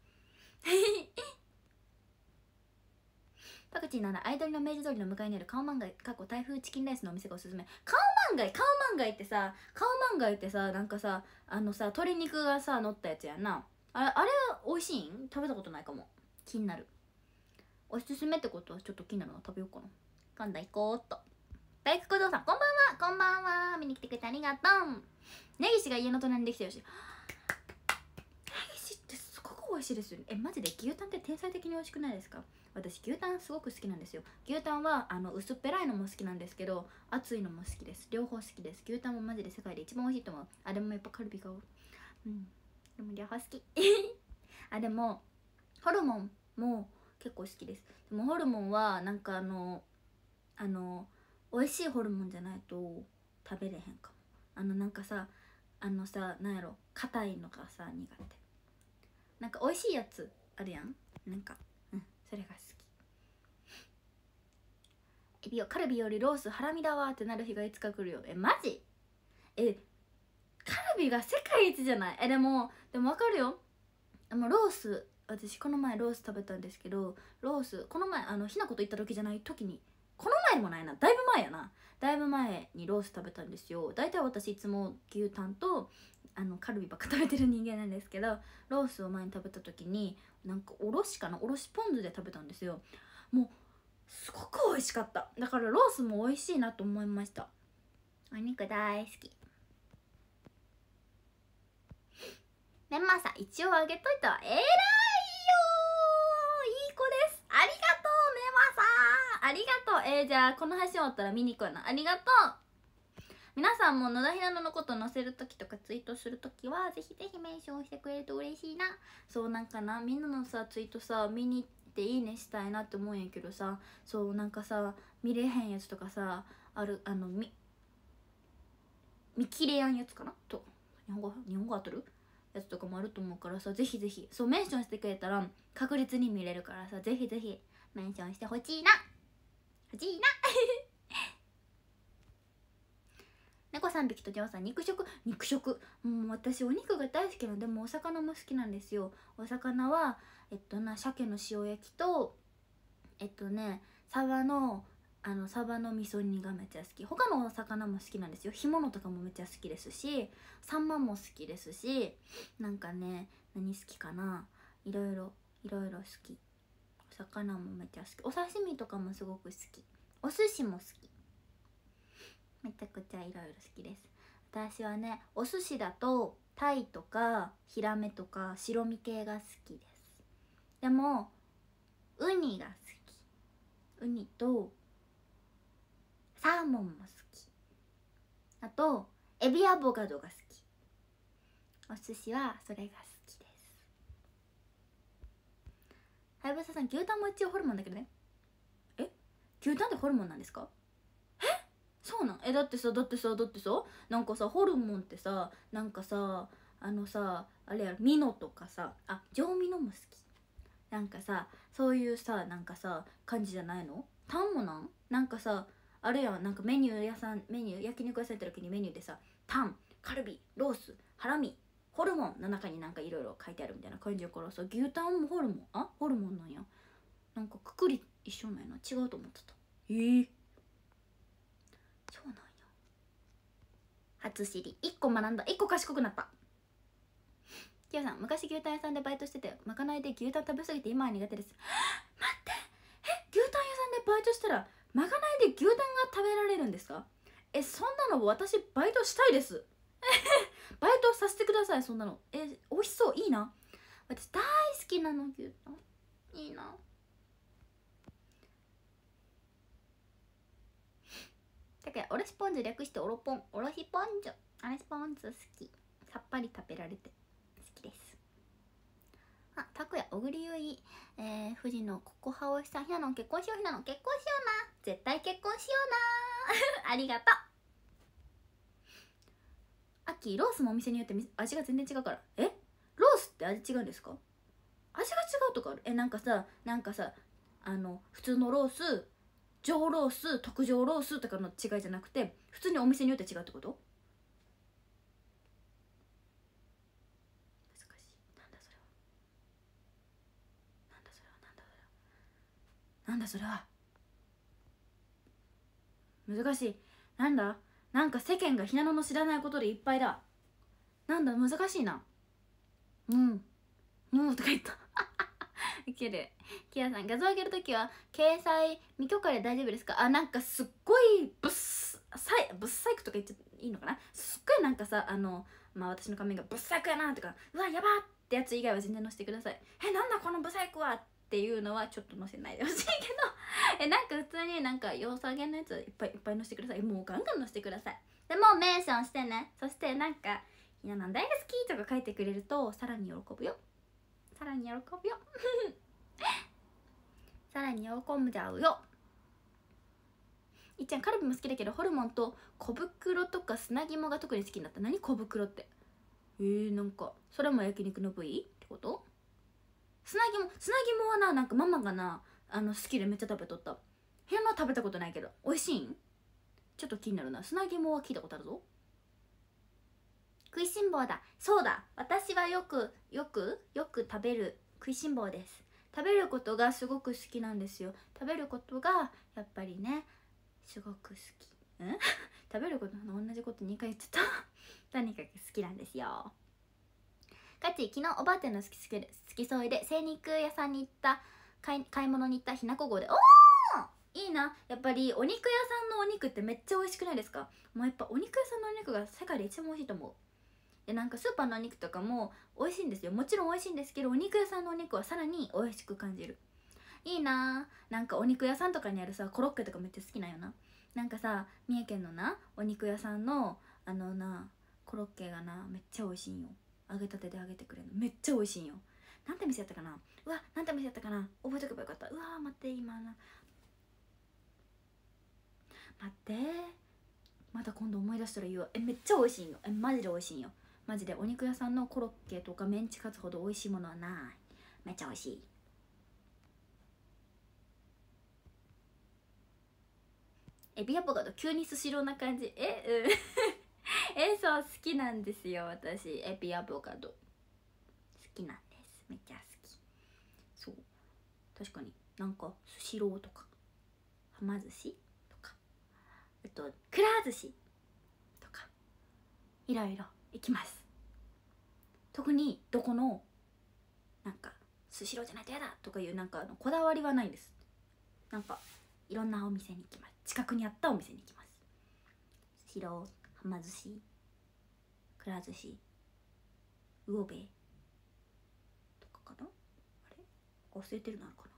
パクチーならアイドルの明治通りの向かいにあるカオマンガイ過去台風チキンライスのお店がおすすめ。カオマンガイカオマンガイってさカオマンガイってさなんかさあのさ鶏肉がさ乗ったやつやんな。あれあれ美味しいん？食べたことないかも。気になる。おすすめってことはちょっと気になるの。食べようかな。今度行こうっと。大工小僧さんこんばんは。こんばんは。見に来てくれてありがとう。根岸が家の隣にできてるし、根岸ってすごく美味しいですよね。えマジで牛タンって天才的に美味しくないですか？私牛タンすごく好きなんですよ。牛タンはあの薄っぺらいのも好きなんですけど熱いのも好きです。両方好きです。牛タンもマジで世界で一番美味しいと思う。あれもやっぱカルビが多い。うんでも両方好きあでもホルモンも結構好きです。でもホルモンはなんかあのあの美味しいホルモンじゃないと食べれへんかも。あのなんかさあのさなんやろ硬いのがさ苦手。なんか美味しいやつあるやん。なんかうんそれが好き。エビをカルビよりロースハラミだわってなる日がいつか来るよ。えマジ？えカルビが世界一じゃない？えでもでも分かるよ。でもロース私この前ロース食べたんですけどロースこの前あのひなこと行った時じゃない時にこの前でもないなだいぶ前やなだいぶ前にロース食べたんですよ。だいたい私いつも牛タンとあのカルビばっか食べてる人間なんですけどロースを前に食べた時になんかおろしかなおろしポン酢で食べたんですよ。もうすごく美味しかった。だからロースも美味しいなと思いました。お肉大好き。メンマーさん一応あげといたわ。えらいよーいい子です。ありがとうメンマーさんありがとう。えー、じゃあこの配信終わったら見に行くな。ありがとう。皆さんも野田ひなののこと載せるときとかツイートするときはぜひぜひメンションしてくれると嬉しいな。そうなんかなみんなのさツイートさ見に行っていいねしたいなって思うんやけどさそうなんかさ見れへんやつとかさあるあの見見切れやんやつかなと日本語日本語合ってるやつとかもあると思うからさぜひぜひそうメンションしてくれたら確実に見れるからさぜひぜひメンションしてほしいなほしいな猫さんびきとジョンさん肉食肉食もう私お肉が大好きなのでもお魚も好きなんですよ。お魚はえっとな鮭の塩焼きとえっとねサバのあのサバの味噌煮がめっちゃ好き。他のお魚も好きなんですよ。干物とかもめっちゃ好きですしサンマも好きですしなんかね何好きかないろいろいろいろ好き。お魚もめっちゃ好き。お刺身とかもすごく好き。お寿司も好き。めちゃくちゃいろいろ好きです。私はねお寿司だとタイとかヒラメとか白身系が好きです。でもウニが好き。ウニとサーモンも好き。あとエビアボカドが好き。お寿司はそれが好きです。はやぶささん牛タンも一応ホルモンだけどね。え牛タンってホルモンなんですか？えそうなん？えだってさだってさだってさなんかさホルモンってさなんかさあのさあれやろミノとかさあ上ミノも好き。なんかさそういうさなんかさ感じじゃないの？タンもなん？なんかさあれやんなんかメニュー屋さんメニュー焼肉屋さんやった時にメニューでさタンカルビロースハラミホルモンの中になんかいろいろ書いてあるみたいな感じやからさ牛タンもホルモンあホルモンなんや。なんかくくり一緒なんやな。違うと思ってた。えー、そうなんや。初知りいっこ学んだ。いっこ賢くなった。キヨさん昔牛タン屋さんでバイトしててまかないで牛タン食べ過ぎて今は苦手です。待ってえ牛タン屋さんでバイトしたらまかないで牛タンが食べられるんですか？えそんなの私バイトしたいですバイトさせてください。そんなのえ美味しそういいな。私大好きなの牛タンいいな。だからおろしポン酢略しておろポンおろしポン酢おろしポン酢好き。さっぱり食べられて好きです。あたくや小栗ゆい、えー、藤野ココハオシさんひなの結婚しようひなの結婚しような絶対結婚しようなありがとう。アッキーロースもお店によって味が全然違うからえロースって味違うんですか？ 味が違うとかある？えなんかさなんかさあの普通のロース、上ロース、特上ロースとかの違いじゃなくて普通にお店によって違うってこと？難しい。なんだそれは、なんだそれは、なんだそれは、なんだそれは。難しい。なんだ、なんか世間がひなのの知らないことでいっぱいだ。なんだ難しいな。うんうんとか言ったいける。キアさん、画像上げるときは掲載未許可で大丈夫ですか？あ、なんかすっごいぶっさいぶっさいくとか言っちゃいいのかな。すっごいなんかさ、あのまあ私の髪がぶっさいくやなとか、うわやばってやつ以外は全然載せてください。え、なんだこのぶっさいくはっていうのはちょっと載せないでほしいけどえ、なんか普通になんか良さげなやついっぱいいっぱい載せてください。もうガンガン載せてください。でもメンションしてね。そしてなんか「ひななん大好き」とか書いてくれるとさらに喜ぶよ。さらに喜ぶよさらに喜んじゃうよ。いっちゃん、カルビも好きだけどホルモンと小袋とか砂肝が特に好きになった。何小袋って？えー、なんかそれも焼肉の部位ってこと？砂肝砂肝はな、なんかママがなあの好きでめっちゃ食べとった。部屋のは食べたことないけど美味しいん？ちょっと気になるな。砂肝は聞いたことあるぞ。食いしん坊だ。そうだ、私はよくよくよく食べる食いしん坊です。食べることがすごく好きなんですよ。食べることがやっぱりねすごく好き。ん食べることの同じことにかい言ってたとにかく好きなんですよ。ガチ、昨日おばあちゃんの好きすぎる付き添いで精肉屋さんに行った買い買い物に行ったひなこ号で、おーいいな。やっぱりお肉屋さんのお肉ってめっちゃ美味しくないですか？もうやっぱお肉屋さんのお肉が世界で一番美味しいと思う。でなんかスーパーのお肉とかも美味しいんですよ。もちろん美味しいんですけど、お肉屋さんのお肉はさらに美味しく感じる。いいな。なんかお肉屋さんとかにあるさコロッケとかめっちゃ好きなんよな。なんかさ三重県のなお肉屋さんのあのなコロッケがなめっちゃ美味しいんよ。揚げたてで揚げてくれるのめっちゃ美味しいんよ。なんて店やったかな。うわなんて店やったかな。覚えとけばよかった。うわ待って今な待ってまた今度思い出したら言うわ。えめっちゃ美味しいんよ。えマジで美味しいんよ。マジでお肉屋さんのコロッケとかメンチカツほど美味しいものはない。めっちゃ美味しい。エビアボカド急にスシローな感じ。えうんえそう好きなんですよ私。エビアボカド好きなんです。めっちゃ好き。そう確かになんかスシローとかはま寿司とかあとくら寿司とかいろいろ行きます。特にどこのなんかスシローじゃないとやだとかいうなんかあのこだわりはないです。なんかいろんなお店に行きます。近くにあったお店に行きます。スシロー、はま寿司、くら寿司、魚べとかかな。あれ忘れてるのあるか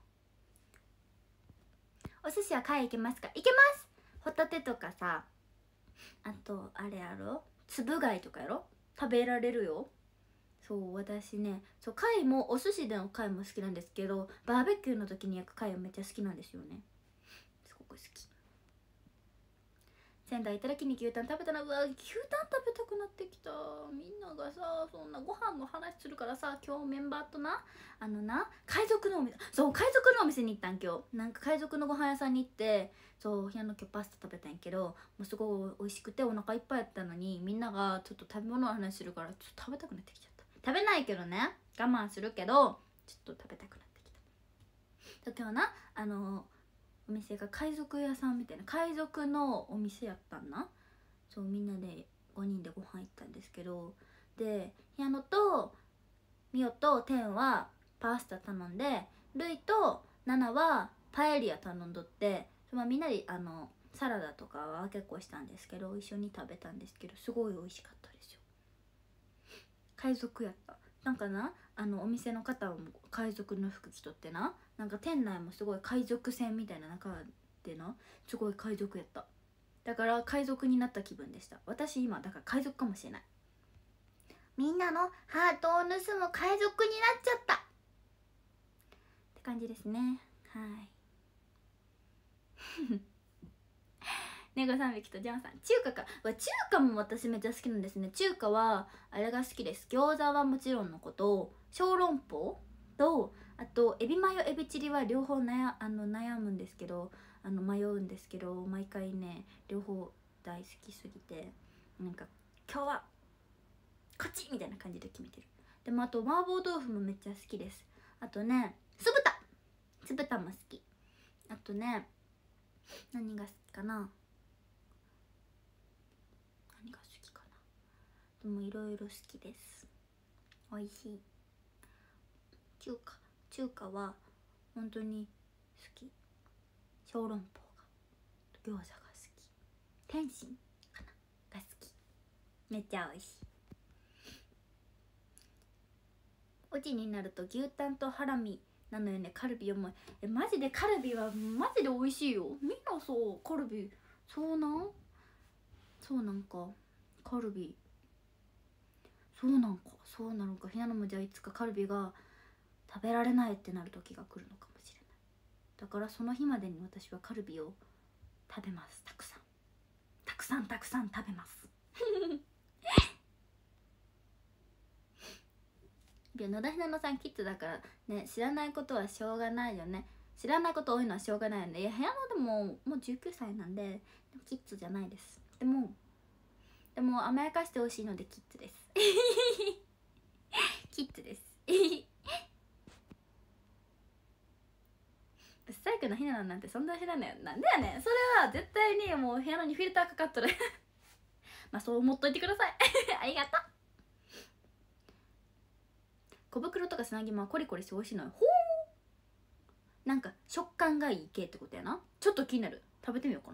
な。お寿司は買い行けますか？行けます。ホタテとかさ、あとあれやろ、つぶ貝とかやろ、食べられるよ。そう私ね、そう貝もお寿司での貝も好きなんですけど、バーベキューの時に焼く貝はめっちゃ好きなんですよね。すごく好き。仙台いただきに牛タン食べたら、うわ牛タン食べたくなってきた。みんながさそんなご飯の話するからさ、今日メンバーとなあのな海賊のお店、そう海賊のお店に行ったん。今日なんか海賊のご飯屋さんに行って、そうひなの今日パスタ食べたんやけど、もうすごい美味しくてお腹いっぱいやったのに、みんながちょっと食べ物の話するからちょっと食べたくなってきちゃった。食べないけどね、我慢するけどちょっと食べたくなってきた。今日なあのお店が海賊屋さんみたいな海賊のお店やったんな。そうみんなでごにんでご飯行ったんですけど、でひやのとみおとてんはパスタ頼んで、るいとななはパエリア頼んどって、まあ、みんなであのサラダとかは結構したんですけど一緒に食べたんですけど、すごい美味しかったですよ。海賊やった。なんかなあのお店の方も海賊の服着とってな、なんか店内もすごい海賊船みたいな中でなすごい海賊やった。だから海賊になった気分でした。私今だから海賊かもしれない。みんなのハートを盗む海賊になっちゃったって感じですね。はいネゴさんびきとジョンさん、中華か。わ中華も私めっちゃ好きなんですね。中華はあれが好きです。餃子はもちろんのこと小籠包と、あとエビマヨエビチリは両方悩あの悩むんですけど、あの迷うんですけど、毎回ね両方大好きすぎて、なんか今日はこっちみたいな感じで決めてる。でもあと麻婆豆腐もめっちゃ好きです。あとね酢豚酢豚も好き。あとね何が好きかな、何が好きかな、でもいろいろ好きです。おいしい。中華中華は本当に好き。小籠包が餃子が好き、天津かなが好き。めっちゃおいしい。おじになると牛タンとハラミなのよね。カルビ重い。えマジでカルビはマジで美味しいよ。みんなそうカルビそうなんそうなんかカルビそうなんかそうなのか。ひなのもじゃあいつかカルビが食べられないってなる時が来るのかもしれない。だからその日までに私はカルビを食べます。たくさんたくさんたくさん食べますいや野田ひなのさんキッズだからね、知らないことはしょうがないよね。知らないこと多いのはしょうがないよね。いや部屋のでももうじゅうきゅうさいなんで、でもキッズじゃないです。でもでも甘やかしてほしいのでキッズですキッズです最後のひなのなんてそんなひなのよ。なんでやねんそれは。絶対にもう部屋のにフィルターかかっとるまあそう思っといてくださいありがとう。小袋とか砂肝はコリコリして美味しいのよ。ほう、なんか食感がいい系ってことやな。ちょっと気になる。食べてみようかな。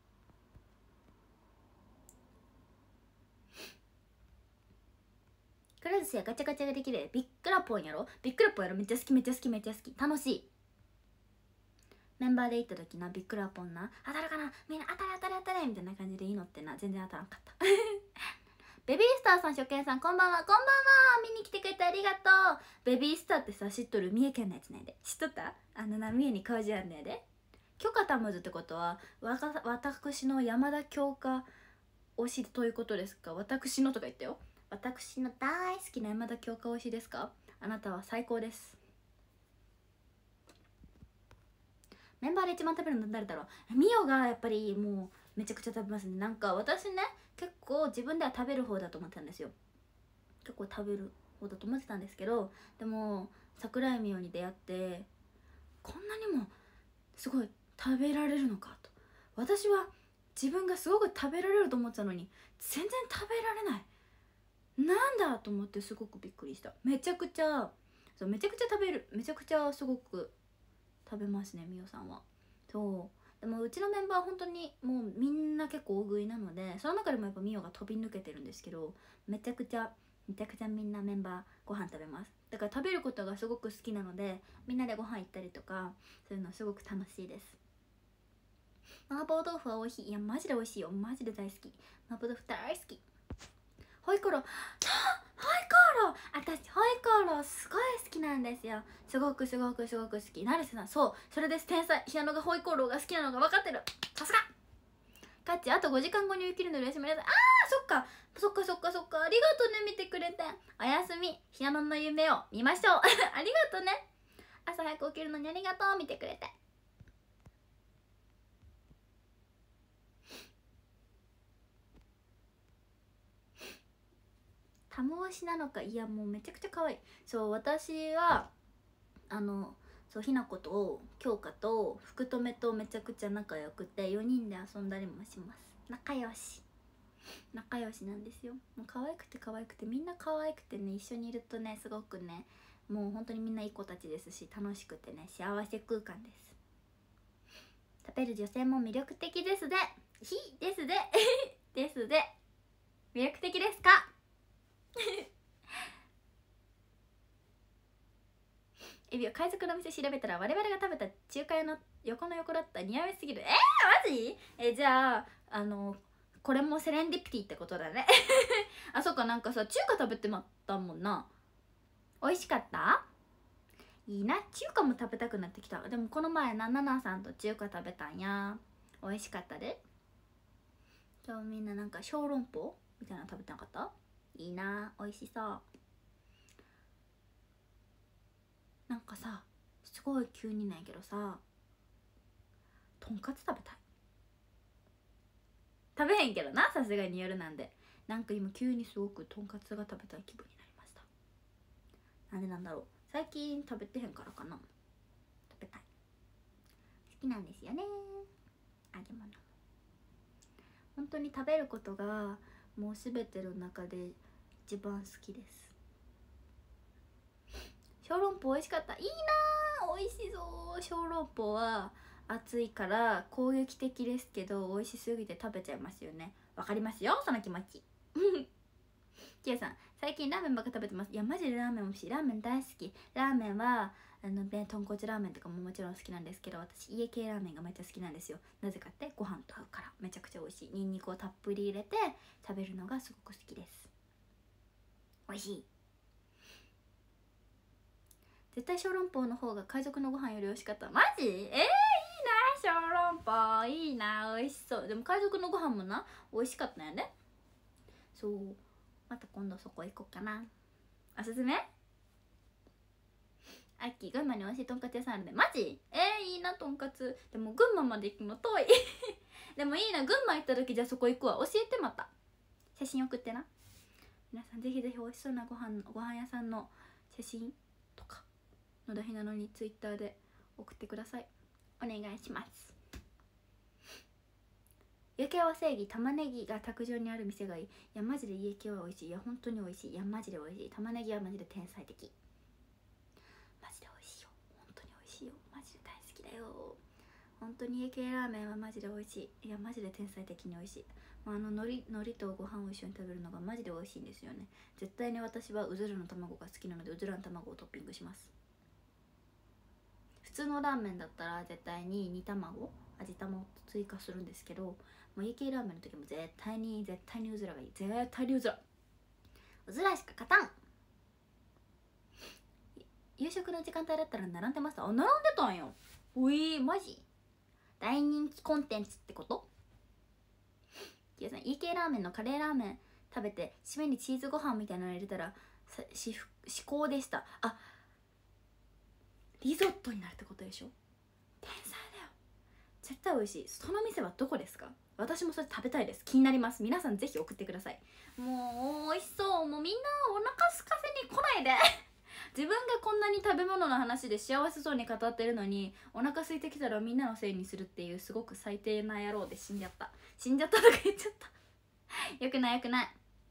くら寿司やガチャガチャができるビックラポンやろ。ビックラポンやろ。めっちゃ好きめっちゃ好きめっちゃ好き。楽しい。メンバーで行った時な、ビックラポンな当たるかな、みんな当たれ当たれ当たれみたいな感じでいいのってな、全然当たらんかったベビースターさん、初見さんこんばんは。こんばんは、見に来てくれてありがとう。ベビースターってさ、知っとる？三重県のやつねで。知っとった？あのな、三重に工事あんねやで。許可たむずってことはわか私の山田京香推しということですか？私のとか言ったよ。私の大好きな山田京香推しですか？あなたは最高です。メンバーで一番食べるの誰だろう。ミオがやっぱりもうめちゃくちゃ食べますね。なんか私ね、結構自分では食べる方だと思ってたんですよ。結構食べる方だと思ってたんですけど、でも桜井美桜に出会ってこんなにもすごい食べられるのかと。私は自分がすごく食べられると思ってたのに全然食べられない、なんだと思ってすごくびっくりした。めちゃくちゃそうめちゃくちゃ食べる、めちゃくちゃすごく食べますね、みおさんは。そうでもうちのメンバー本当にもうみんな結構大食いなので、その中でもやっぱみおが飛び抜けてるんですけど、めちゃくちゃめちゃくちゃみんなメンバーご飯食べます。だから食べることがすごく好きなので、みんなでご飯行ったりとかそういうのすごく楽しいです。麻婆豆腐は美味しい。いやマジで美味しいよ、マジで大好き。麻婆豆腐大好き。ホイコーロー、ホイコーロー、私ホイコーローすごい好きなんですよ。すごくすごくすごく好き。成瀬さん、そうそれです。天才。ひなのがホイコーローが好きなのが分かってる。さすがカッチ。あとごじかんごに起きるのでおやすみなさい。あーそっかそっかそっかそっか、ありがとうね、見てくれて。おやすみ。ひなのの夢を見ましょうありがとうね。朝早く起きるのにありがとう、見てくれて。タモ推しなのか。いやもうめちゃくちゃ可愛い。そう私はあのそうひなこと京香と福留とめちゃくちゃ仲良くて、よにんで遊んだりもします。仲良し仲良しなんですよ。もう可愛くて可愛くてみんな可愛くてね、一緒にいるとねすごくね、もう本当にみんないい子たちですし、楽しくてね幸せ空間です。食べる女性も魅力的ですでひですでですで魅力的ですかエビを海賊の店調べたら我々が食べた中華屋の横の横だった。似合いすぎる。えー、マジ？えじゃああのこれもセレンディピティってことだねあそっか、なんかさ中華食べてまったもんな。美味しかった？いいな、中華も食べたくなってきた。でもこの前なななさんと中華食べたんや。美味しかったで。今日みんななんか小籠包みたいなの食べてなかった？いいな、美味しそう。 かさ、すごい急になんやけどさ、とんかつ食べたい。食べへんけどな、さすがに夜なんで。なんか今急にすごくとんかつが食べたい気分になりました。なんでなんだろう、最近食べてへんからかな。食べたい、好きなんですよね、揚げ物。本当に食べることがもう全ての中で一番好きです。小籠包美味しかった。いいなー、美味しそう。小籠包は熱いから攻撃的ですけど美味しすぎて食べちゃいますよね。わかりますよ、その気持ち。キエさん、最近ラーメンばっか食べてます。いやマジでラーメン美味しい。ラーメン大好き。ラーメンはあのね、豚骨ラーメンとかももちろん好きなんですけど、私家系ラーメンがめっちゃ好きなんですよ。なぜかってご飯と合うから。めちゃくちゃ美味しい。ニンニクをたっぷり入れて食べるのがすごく好きです。美味しい。絶対小籠包の方が海賊のご飯より美味しかった。マジ？えー、いいな小籠包。いいな、美味しそう。でも海賊のご飯もな美味しかったんやね。そう、また今度そこ行こうかな。おすすめ？アッキー、群馬に美味しいとんかつ屋さんあるね。マジ？えー、いいな、とんかつ。でも群馬まで行くの遠い。でもいいな、群馬行った時じゃあそこ行くわ。教えて、また写真送ってな。皆さんぜひぜひ美味しそうなご飯ご飯屋さんの写真とか野田ひなのにツイッターで送ってください。お願いします。家系は正義、玉ねぎが卓上にある店がいい。いやマジで家系は美味しい。いや本当に美味しい。いやマジで美味しい。玉ねぎはマジで天才的。マジで美味しいよ。本当に美味しいよ。マジで大好きだよ。本当に家系ラーメンはマジで美味しい。いやマジで天才的に美味しい。まあ、あの海苔海苔とご飯を一緒に食べるのがマジで美味しいんですよね。絶対に私はうずらの卵が好きなのでうずらの卵をトッピングします。普通のラーメンだったら絶対に煮卵、味玉を追加するんですけど、もう家系ラーメンの時も絶対に絶対にうずらがいい。絶対にうずらうずらしか勝たん。夕食の時間帯だったら並んでました。あ、並んでたんよ。おい、マジ大人気コンテンツってこと？キヨさん、家系ラーメンのカレーラーメン食べて締めにチーズご飯みたいなの入れたら至高でした。あ、リゾットになるってことでしょ。天才だよ。絶対美味しい。その店はどこですか？私もそれ食べたいです。気になります。皆さんぜひ送ってください。もう美味しそう。もうみんなお腹空かせに来ないで。自分がこんなに食べ物の話で幸せそうに語ってるのにお腹空いてきたらみんなのせいにするっていうすごく最低な野郎で死んじゃった死んじゃったとか言っちゃったよくないよくない。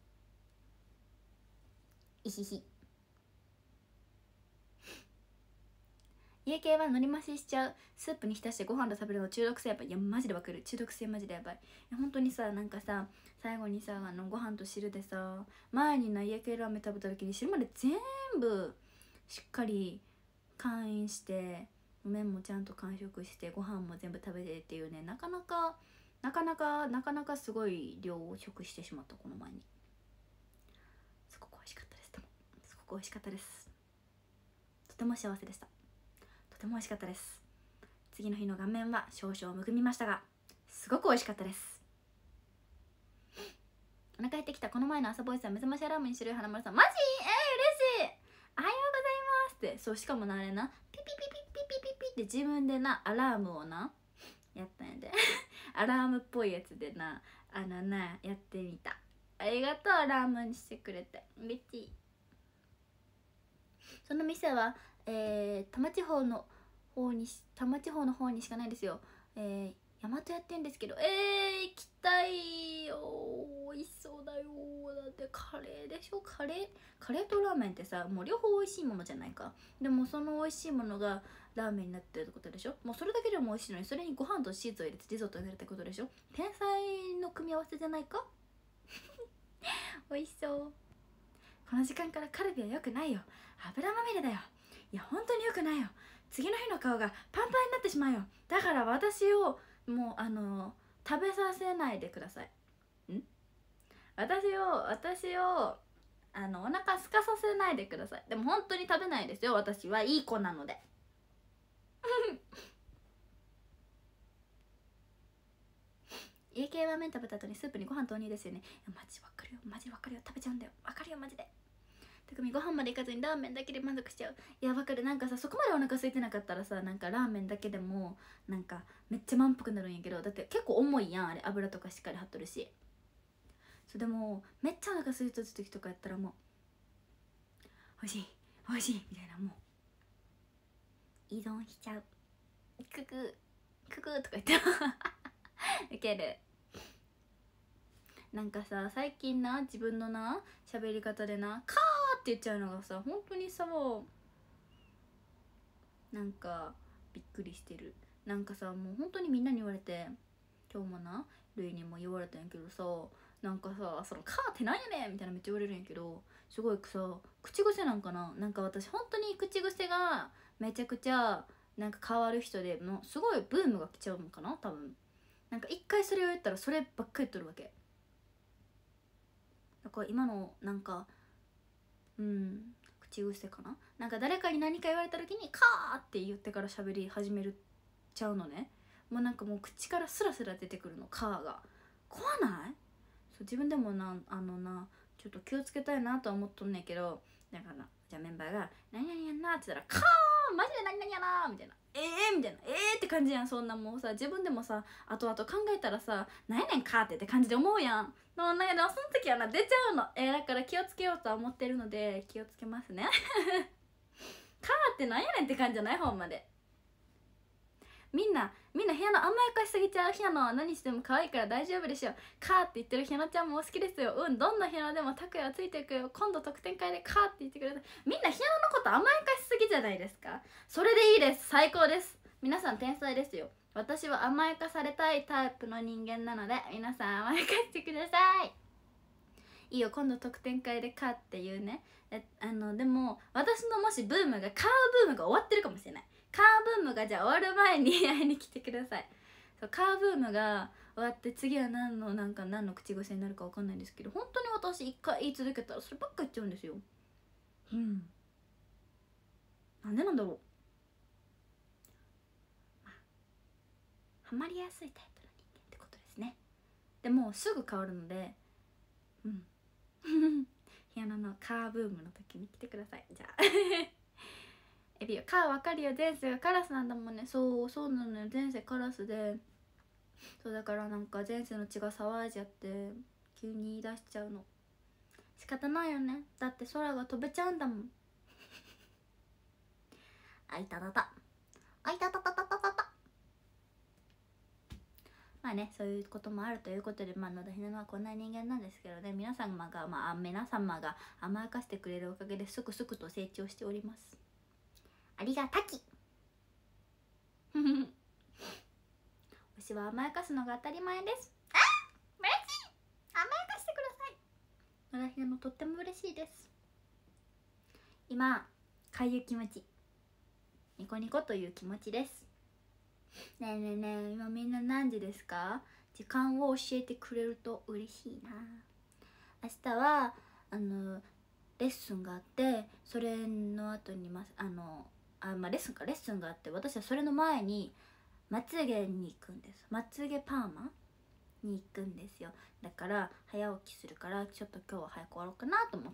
いひひ。家系はのり増ししちゃう。スープに浸してご飯と食べるの中毒性やばい。いやマジでわかる。中毒性マジでやばい。いや本当にさ、なんかさ最後にさあのご飯と汁でさ、前にな家系ラーメン食べた時に汁まで全部しっかり完飲して麺もちゃんと完食してご飯も全部食べてっていうね、なかなかなかなかなかなかすごい量を食してしまった。この前にすごく美味しかったです。でもすごく美味しかったです。とても幸せでした。とても美味しかったです。次の日の顔面は少々むくみましたがすごく美味しかったです。お腹減ってきた。この前の朝ボイスは目覚ましアラームにしてる花丸さん。マジ？えー、嬉しい。おはようございますって。そう、しかもなあれなピピピピピピピピって自分でなアラームをなやったんやでアラームっぽいやつでなあのなやってみた。ありがとう、アラームにしてくれて嬉しい。その店はえー、多摩地方の方に多摩地方の方にしかないですよ。えー、大和やってんですけど、えー、行きたいよ。美味しそうだよ。だってカレーでしょ。カレーカレーとラーメンってさ、もう両方美味しいものじゃないか。でもその美味しいものがラーメンになってるってことでしょ。もうそれだけでも美味しいのに、それにご飯とチーズを入れてリゾットになるってことでしょ。天才の組み合わせじゃないか美味しそう。この時間からカルビは良くないよ。油まみれだよ。いや本当に良くないよ。次の日の顔がパンパンになってしまうよ。だから私をもうあの食べさせないでください。ん私を私をあのお腹空かさせないでください。でも本当に食べないですよ。私はいい子なので家系ラーメン食べた後にスープにご飯投入ですよね。いやマジわかるよ。マジわかるよ。食べちゃうんだよ。わかるよマジで。 たくみご飯まで行かずにラーメンだけで満足しちゃう。いやわかる。なんかさ、そこまでお腹空いてなかったらさ、なんかラーメンだけでもなんかめっちゃ満腹になるんやけど、だって結構重いやんあれ、油とかしっかり張っとるし。そうでもめっちゃお腹空いた時とかやったらもうおいしいおいしいみたいな、もう依存しちゃう。ククククとか言ってウケる。なんかさ、最近な自分のな喋り方でなカーって言っちゃうのがさ、本当にさ、なんかびっくりしてる。なんかさ、もう本当にみんなに言われて、今日もなルイにも言われたんやけどさ、なんかさ、そのカーってなんやねんみたいなめっちゃ言われるんやけど、すごいさ口癖なんかな。なんか私本当に口癖がめちゃくちゃなんか変わる人で、もうすごいブームが来ちゃうのかな多分。なんか一回それを言ったらそればっかり言っとるわけだから、今のなんかうん口癖かな。なんか誰かに何か言われた時にカーって言ってから喋り始めるちゃうのね。もうなんかもう口からスラスラ出てくるの、カーが。怖ない？そう自分でもな、あのなちょっと気をつけたいなとは思っとんねんけど、だからな、じゃあメンバーが「何々やんな」って言ったら「カーマジで何々やな」みたいな「ええー」みたいな「ええー」って感じやん。そんなもうさ、自分でもさ後々考えたらさ「何やねんカーって」って感じで思うやん。でもなんかでもその時はな出ちゃうの。えー、だから気をつけようとは思ってるので気をつけますねカーってなんやねんって感じじゃない？ほんまでみんなみんなひなの甘やかしすぎちゃう。ひなのは何しても可愛いから大丈夫でしょ。カーって言ってるひなちゃんも好きですよ。うん、どんなひなでも拓也はついていくよ。今度特典会でカーって言ってくれた。みんなひなのこと甘やかしすぎじゃないですか。それでいいです。最高です。皆さん天才ですよ。私は甘やかされたいタイプの人間なので、皆さん甘やかしてください。いいよ、今度特典会でカーっていうね。えあのでも私のもしブームがカーブームが終わってるかもしれない。カーブームがじゃあ終わる前に会いに来てください。そうカーブームが終わって次は何のなんか何の口癖になるか分かんないんですけど、本当に私一回言い続けたらそればっか言っちゃうんですよ。うんなんでなんだろう。まあハマりやすいタイプの人間ってことですね。でもすぐ変わるので、うんひなのカーブームの時に来てください。じゃあエビよ、カーわかるよ、前世がカラスなんだもんね。そうそうなのよ、前世カラスで、そうだからなんか前世の血が騒いじゃって急に言い出しちゃうの。仕方ないよね、だって空が飛べちゃうんだもんあいたたたあいたたたたたたた。まあね、そういうこともあるということで、まあ野田ひなのはこんな人間なんですけどね、皆様がまあ皆様が甘やかしてくれるおかげですくすくと成長しております。ありがたき私は甘やかすのが当たり前です。あ嬉しい、甘やかしてください。野良ひなのとっても嬉しいです。今かゆい気持ち、ニコニコという気持ちです。ねえねえねえ、今みんな何時ですか？時間を教えてくれると嬉しいな。明日はあのレッスンがあって、それの後にまあのあまあレッスンかレッスンがあって、私はそれの前にまつげに行くんです。まつげパーマに行くんですよ。だから早起きするから、ちょっと今日は早く終わろうかなと思って。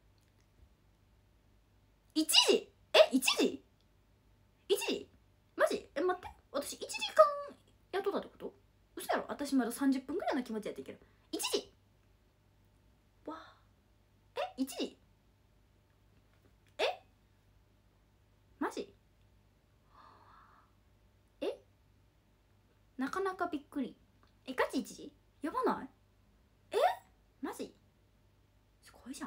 いちじ？えいちじ？ いち 時マジ？え待って、私いちじかんやっとったってこと？嘘やろ。私まださんじゅっぷんぐらいの気持ちやってるけど、いちじわあ、えいちじえマジ？えなかなかびっくり。えガチいちじやばない？えマジすごいじゃん。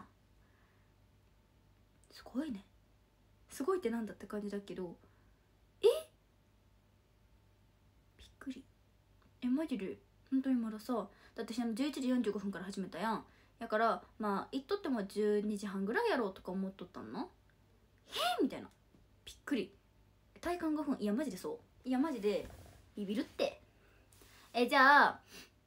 すごいね。すごいってなんだって感じだけど、えびっくり。えマジで本当にまださ、だって私じゅういちじよんじゅうごふんから始めたやん。やからまあ行っとってもじゅうにじはんぐらいやろうとか思っとったんな。えー、みたいな、びっくり。体感ごふん、いやマジでそう、いやマジでビビるって。えじゃあ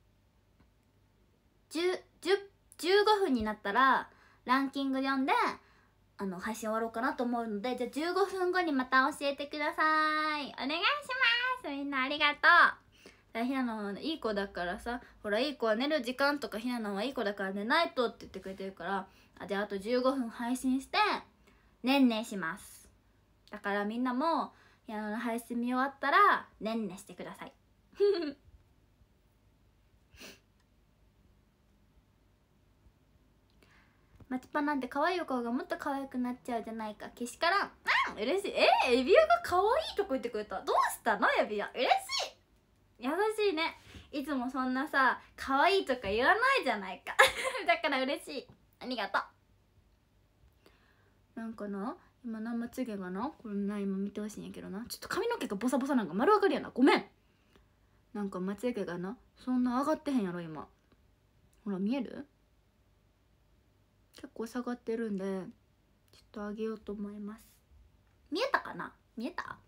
じゅう、じゅう、じゅうごふんになったらランキング読んであの配信終わろうかなと思うので、じゃあじゅうごふんごにまた教えてください。お願いします。みんなありがとう。ひなのはいい子だからさ、ほらいい子は寝る時間とか、ひなのはいい子だから寝ないとって言ってくれてるから、 あであとじゅうごふん配信してねんねします。だからみんなもひなのの配信見終わったらねんねしてくださいマチパなんて可愛いお顔がもっと可愛くなっちゃうじゃないか。けしからん。うん、嬉しい。えー、エビオが可愛いとこ言ってくれた。どうしたのエビオ。嬉しい。優しいね。いつもそんなさ可愛いとか言わないじゃないかだから嬉しい。ありがとう。なんかな今なまつげがなこれな今見てほしいんやけどな、ちょっと髪の毛がボサボサなんか丸分かりやな。ごめん。なんかまつげがなそんな上がってへんやろ今。ほら見える？結構下がってるんでちょっと上げようと思います。見えたかな？見えた？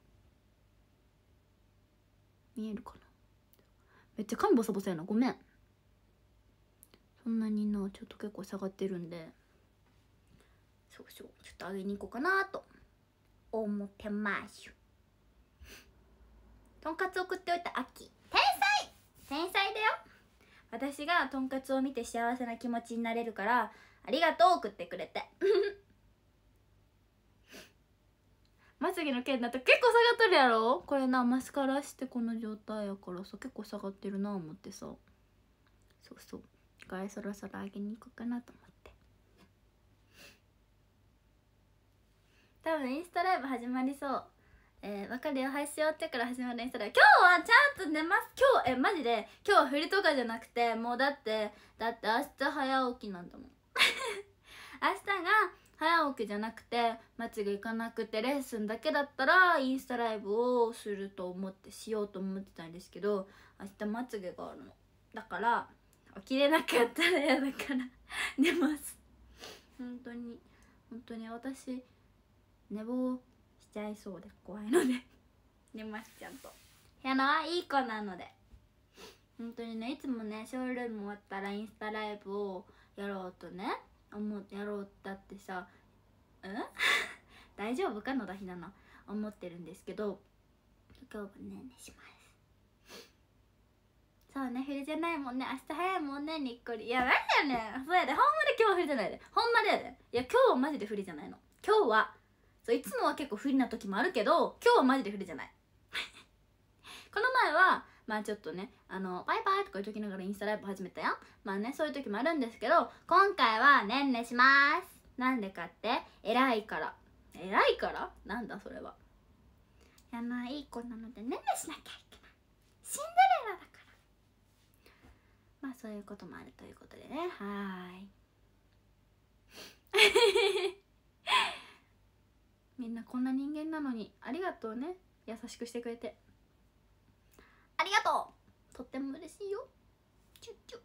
見えるかな？めっちゃ髪ボサボサやな。ごめん。そんなになちょっと結構下がってるんでそうそうちょっと上げに行こうかなと思ってます。とんかつ送っておいたアッキー天才天才だよ。私がとんかつを見て幸せな気持ちになれるからありがとう送ってくれてまつげの毛になったら結構下がっとるやろ。これなマスカラしてこの状態やからさ結構下がってるな思ってさそうそうこれそろそろ上げに行こうかなと思って。多分インスタライブ始まりそう。えー、わかるよ配信終わってから始まるインスタライブ。今日はちゃんと寝ます。今日えマジで今日は振りとかじゃなくてもうだってだって明日早起きなんだもん明日が早起きじゃなくてまつげ行かなくてレッスンだけだったらインスタライブをすると思ってしようと思ってたんですけど明日まつげがあるのだから起きれなかったら嫌だから寝ます本当に本当に私寝坊しちゃいそうで怖いので寝ますちゃんと。やないい子なので本当にねいつもねショールーム終わったらインスタライブをやろうとね思ってやろうだってさうん大丈夫か野田ひなの思ってるんですけど今日はねねします。そうね振りじゃないもんね明日早いもんねにっこり。いやなんだよねそうやでほんまで今日は振りじゃないでほんまでやで。いや今日はマジで振りじゃないの。今日はそういつもは結構不利な時もあるけど今日はマジで不利じゃないこの前はまあちょっとねあのバイバイとか言うときながらインスタライブ始めたやん。まあねそういう時もあるんですけど今回はねんねします。なんでかって偉いから偉いからなんだそれは。やないい子なのでねんねしなきゃいけないシンデレラだからまあそういうこともあるということでねはーいみんなこんな人間なのにありがとうね優しくしてくれてありがとうとっても嬉しいよチュッチュ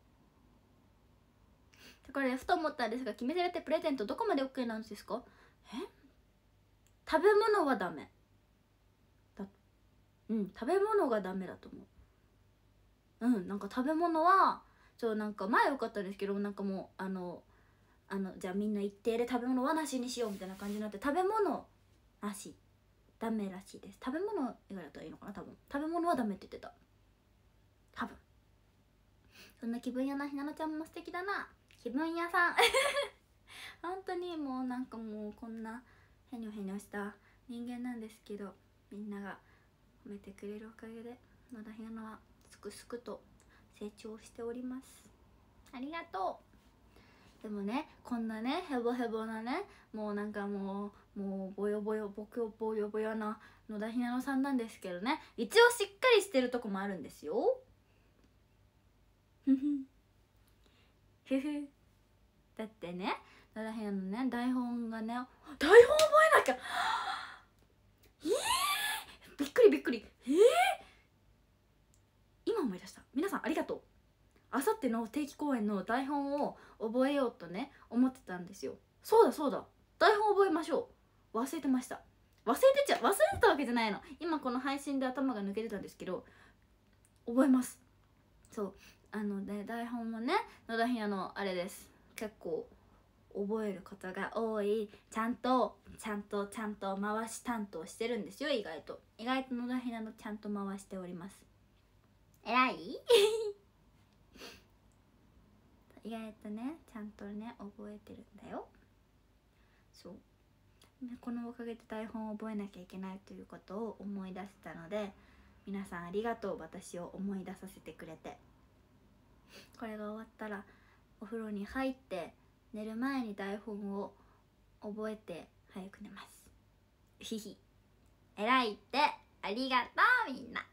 これふと思ったんですが決めてるってプレゼントどこまで OK なんですか？え食べ物はダメだうん食べ物がダメだと思う。うんなんか食べ物はちょなんか前よかったですけどなんかもうあのあのじゃあみんな一定で食べ物はなしにしようみたいな感じになって食べ物なしダメらしいです。食べ物以外だったらいいのかな多分食べ物はダメって言ってた多分。そんな気分屋なひなのちゃんも素敵だな気分屋さん本当にもうなんかもうこんなへにょへにょした人間なんですけどみんなが褒めてくれるおかげで野田ひなのはすくすくと成長しております。ありがとう。でもねこんなねヘボヘボなねもうなんかもうもうボヨボヨボヨボヨボヨな野田ひなのさんなんですけどね一応しっかりしてるとこもあるんですよふふふふだってね野田ひなのね台本がね台本覚えなきゃえー、びっくりびっくりえー、今思い出した。皆さんありがとう。あさっての定期公演の台本を覚えようとね思ってたんですよ。そうだそうだ台本覚えましょう。忘れてました。忘れてちゃ忘れてたわけじゃないの。今この配信で頭が抜けてたんですけど覚えます。そうあのね台本もね野田ひなのあれです結構覚えることが多いちゃんとちゃんとちゃんと回し担当してるんですよ。意外と意外と野田ひなのちゃんと回しております。えらい意外とねちゃんとね覚えてるんだよ。そうね、このおかげで台本を覚えなきゃいけないということを思い出したので、皆さんありがとう、私を思い出させてくれて。これが終わったらお風呂に入って寝る前に台本を覚えて早く寝ます。ひひ偉いって、ありがとうみんな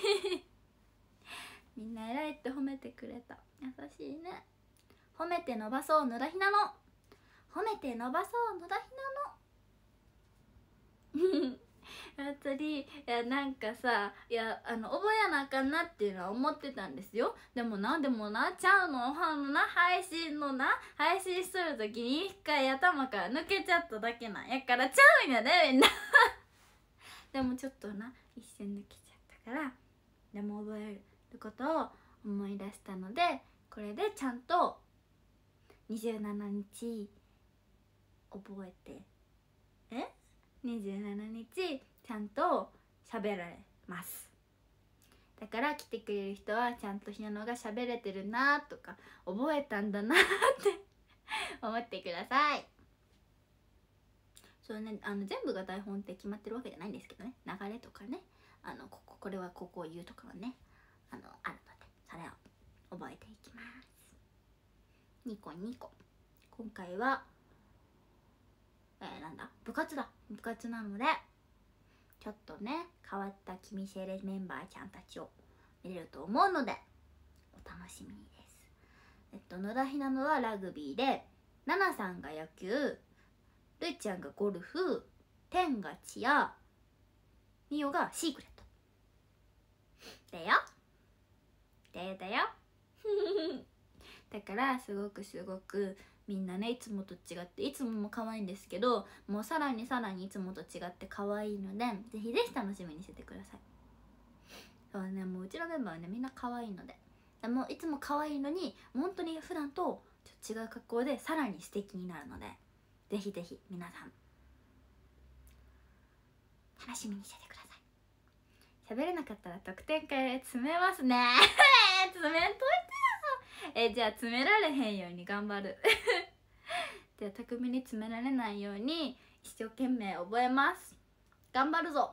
みんな偉いって褒めてくれた。優しいね。褒めて伸ばそう野田ひなの、褒めて伸ばそう野田ひなの本当に、いやなんかさ、いやあの覚えなあかんなっていうのは思ってたんですよ。でもなでもなちゃうの、あのな配信のな配信しとる時に一回頭から抜けちゃっただけなんやからちゃうんやでみんなでもちょっとな一瞬抜けちゃったから、でも覚えることを思い出したので、これでちゃんとにじゅうしちにち覚えてえにじゅうしちにちちゃんと喋られます。だから来てくれる人はちゃんとひなのが喋れてるなとか覚えたんだなって思ってください。そうね、あの全部が台本って決まってるわけじゃないんですけどね、流れとかね、あのこここれはここを言うとかはね、あのあるので、それを覚えていきます。にこにこ今回はえー、なんだ部活だ部活なので、ちょっとね変わった君セレメンバーちゃんたちを見れると思うのでお楽しみにです。えっと野田ひなのはラグビーで、ナナさんが野球、るいちゃんがゴルフ、てんがチア、みおがシークレットだよだよだよだからすごくすごくみんなねいつもと違って、いつもも可愛いんですけど、もうさらにさらにいつもと違って可愛いので、ぜひぜひ楽しみにしててください。そうね、もううちのメンバーはねみんな可愛いので、でもいつも可愛いのに本当に普段とちょっと違う格好でさらに素敵になるので、ぜひぜひ皆さん楽しみにしててください。喋れなかったら得点会で詰めますね詰めんといてよえじゃあ詰められへんように頑張るじゃあ巧みに詰められないように一生懸命覚えます。頑張るぞ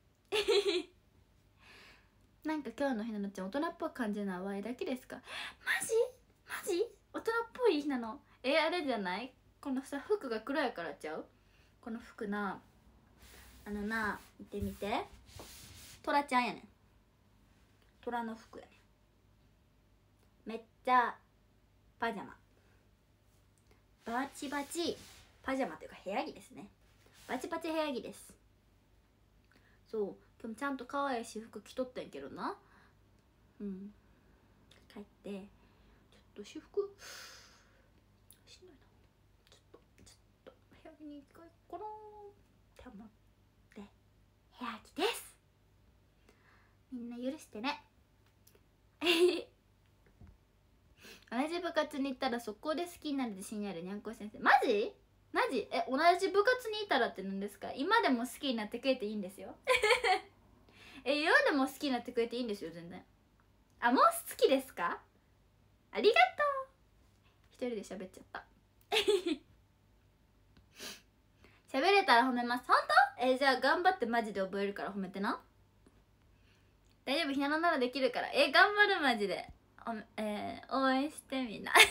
なんか今日のひなのちゃん大人っぽい感じの淡いだけですか？マジマジ大人っぽいひなの。えあれじゃない、このさ服が黒やからちゃう？この服な、あのな見てみて、トラちゃんやねん。トラの服やねん。めっちゃパジャマ、バチバチパジャマというか部屋着ですね。バチバチ部屋着です。そう、今日もちゃんと可愛い私服着とったんやけどな。うん帰ってちょっと私服しんどいな、ちょっとちょっと部屋着に一回コロンって思って部屋着です。みんな許してね同じ部活に行ったら速攻で好きになる自信あるにゃんこ先生。マジマジえ同じ部活にいたらって何ですか？今でも好きになってくれていいんですよえ今でも好きになってくれていいんですよ全然。あもう好きですか？ありがとう。一人で喋っちゃった喋れたら褒めます。本当？えじゃあ頑張ってマジで覚えるから褒めてな。大丈夫、ひなのならできるから。え頑張るマジで。おえー、応援してみんな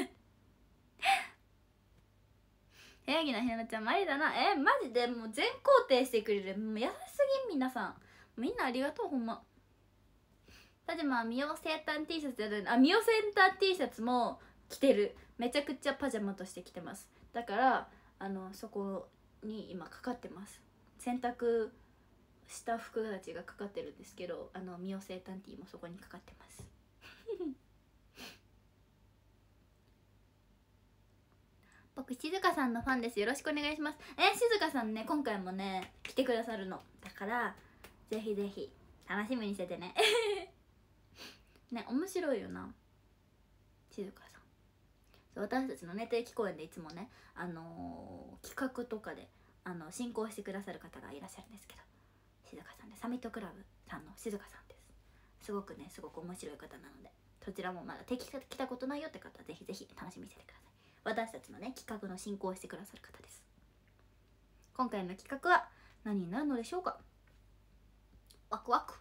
部屋着のひなのちゃんもありだな。えマジでもう全肯定してくれる。もう優しすぎん皆さん。みんなありがとうほんま。パジャマはミオセータン T シャツやる。あミオセータン T シャツも着てる。めちゃくちゃパジャマとして着てます。だからあのそこに今かかってます。洗濯した服たちがかかってるんですけど、あのミオセータン T もそこにかかってます僕静香さんのファンです。よろしくお願いします。え静香さんね今回もね来てくださるのだからぜひぜひ楽しみにしててねね面白いよな静香さん。そう私たちのね定期公演でいつもねあのー、企画とかであの進行してくださる方がいらっしゃるんですけど、静香さんでサミットクラブさんの静香さんです。すごくねすごく面白い方なのでそちらもまだ敵が来たことないよって方はぜひぜひ楽しみにしててください。私たちのね企画の進行をしてくださる方です。今回の企画は何になるのでしょうか。ワクワク。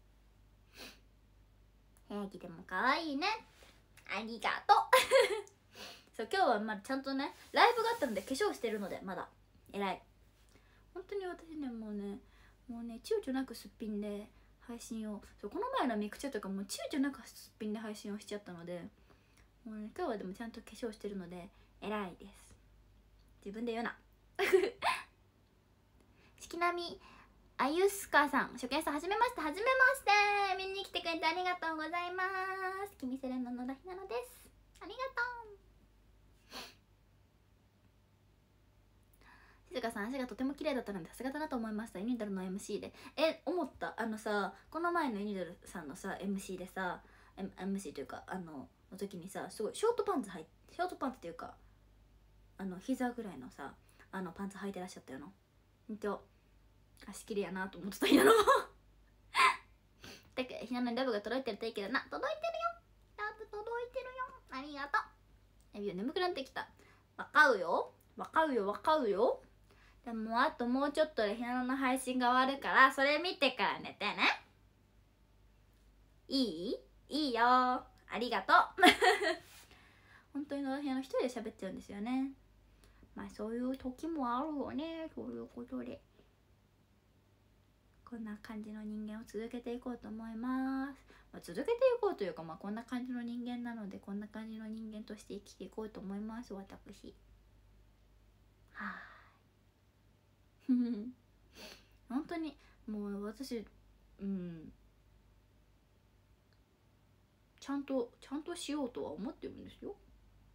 部屋着でも可愛いね、ありがとうそう今日はまあちゃんとねライブがあったので化粧してるのでまだ偉い。本当に私ねもうねもうね躊躇なくすっぴんで配信を、そうこの前のミクチャとかもう躊躇なくすっぴんで配信をしちゃったので、もうね今日はでもちゃんと化粧してるので偉いです。自分で言うなしきなみあゆすかさん、初見さんはじめまして。はじめまして。見に来てくれてありがとうございます。キミセレの野田ひなのです。ありがとう。静香さん、足がとても綺麗だったのでさすがだなと思いました。ユニドルの エムシー でえ思った。あのさ、この前のユニドルさんのさ エムシー でさ エムシー というかあのの時にさ、すごいショートパンツ履いショートパンツっていうかあの膝ぐらいのさあのパンツ履いてらっしゃったよな。ほんと足切りやなと思ってたひなのだけどひなのにラブが届いてるといいけどな。届いてるよ、ラブ届いてるよ、ありがとう。エビ眠くなってきた。わかうよわかうよわかうよ。でもあともうちょっとでひなのの配信が終わるからそれ見てから寝てね。いいいいよ、ありがとう本当に野田ひなの一人で喋っちゃうんですよね。まあそういう時もあるよね。そういうことでこんな感じの人間を続けていこうと思います。まあ、続けていこうというか、まあ、こんな感じの人間なのでこんな感じの人間として生きていこうと思います私。はーい本当にもう私うんちゃんとちゃんとしようとは思ってるんですよ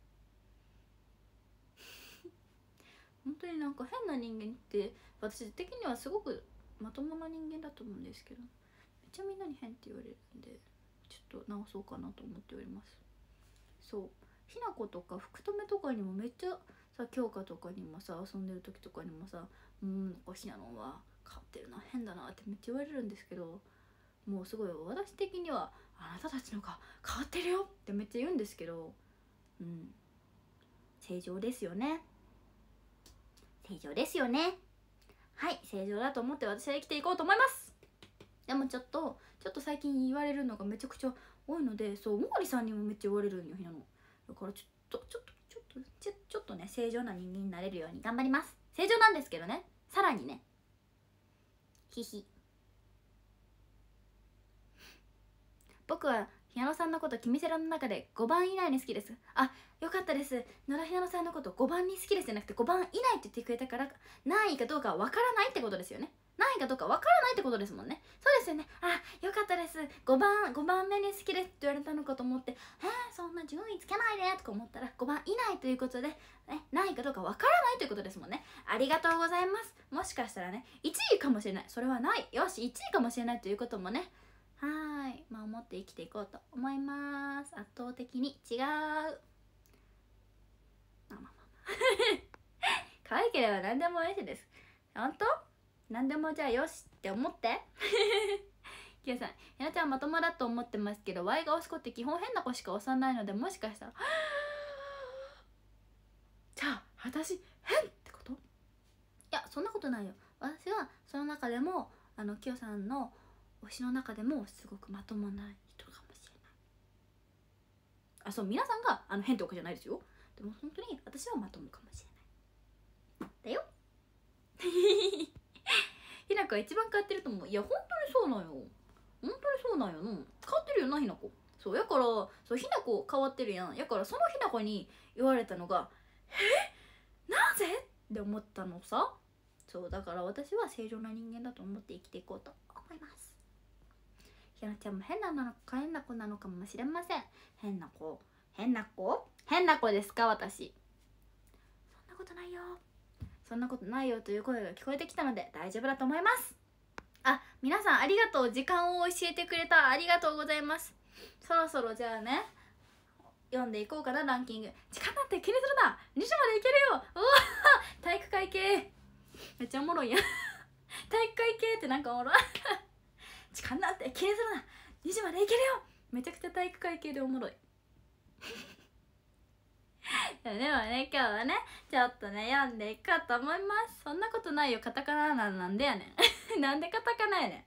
本当になんか変な人間って私的にはすごくまともな人間だと思うんですけど、めっちゃみんなに変って言われるんでちょっと直そうかなと思っております。そうひなことか福留とかにもめっちゃさ、京香とかにもさ遊んでる時とかにもさ、うんなんかひなのは変わってるな変だなってめっちゃ言われるんですけど、もうすごい私的にはあなたたちのが変わってるよってめっちゃ言うんですけど、うん正常ですよね正常ですよねはい正常だと思って私は生きていこうと思います。でもちょっとちょっと最近言われるのがめちゃくちゃ多いので、そう毛利さんにもめっちゃ言われるんよひなの。だからちょっとちょっとちょっとちょちょっとね正常な人間になれるように頑張ります。正常なんですけどね、さらにねひひ僕はひなのさんのことキミセラの中でごばん以内に好きです。あ、よかったです。野良ひなのさんのことごばんに好きですじゃなくてごばん以内って言ってくれたから何位かどうかわからないってことですよね。何位かどうかわからないってことですもんね。そうですよね。あ、よかったです。ごばんごばんめに好きですって言われたのかと思って、えー、そんな順位つけないでとか思ったらごばん以内ということで、え何位かどうかわからないということですもんね。ありがとうございます。もしかしたらねいちいかもしれない、それはない、よしいちいかもしれないということもね、はーい、まあ思って生きていこうと思います。圧倒的に違う。まあまあまあ可愛ければ何でもよしです。本当何でもじゃあよしって思ってキヨさん、ひなちゃんまともだと思ってますけど Y が押す子って基本変な子しか押さないので、もしかしたらじゃあ私変ってこと？いやそんなことないよ。私はその中でもあのキヨさんの推しの中でもすごくまともな人かもしれない。あ、そう皆さんがあの変ってわけじゃないですよ。でも本当に私はまともかもしれないだよひなこは一番変わってると思う。いや本当にそうなんよ、本当にそうなんよな、変わってるよなひなこ。そうやからそうひなこ変わってるやん。やからそのひなこに言われたのがえなぜって思ったのさ。そうだから私は正常な人間だと思って生きていこうと思います。ひなちゃんも変なのか変な子なのかもしれません。変な子変な子変な子ですか私。そんなことないよそんなことないよという声が聞こえてきたので大丈夫だと思います。あ、皆さんありがとう。時間を教えてくれたありがとうございます。そろそろじゃあね読んでいこうかな。ランキング時間なんて気にするな、にじまでいけるよ。うわ体育会系めっちゃおもろいやん体育会系ってなんかおもろい時間なんて気にするな、にじまでいけるよめちゃくちゃ体育会系でおもろいでもね今日はねちょっとね読んでいこうと思います。そんなことないよ、カタカナなんなんでやねんなんでカタカナやねん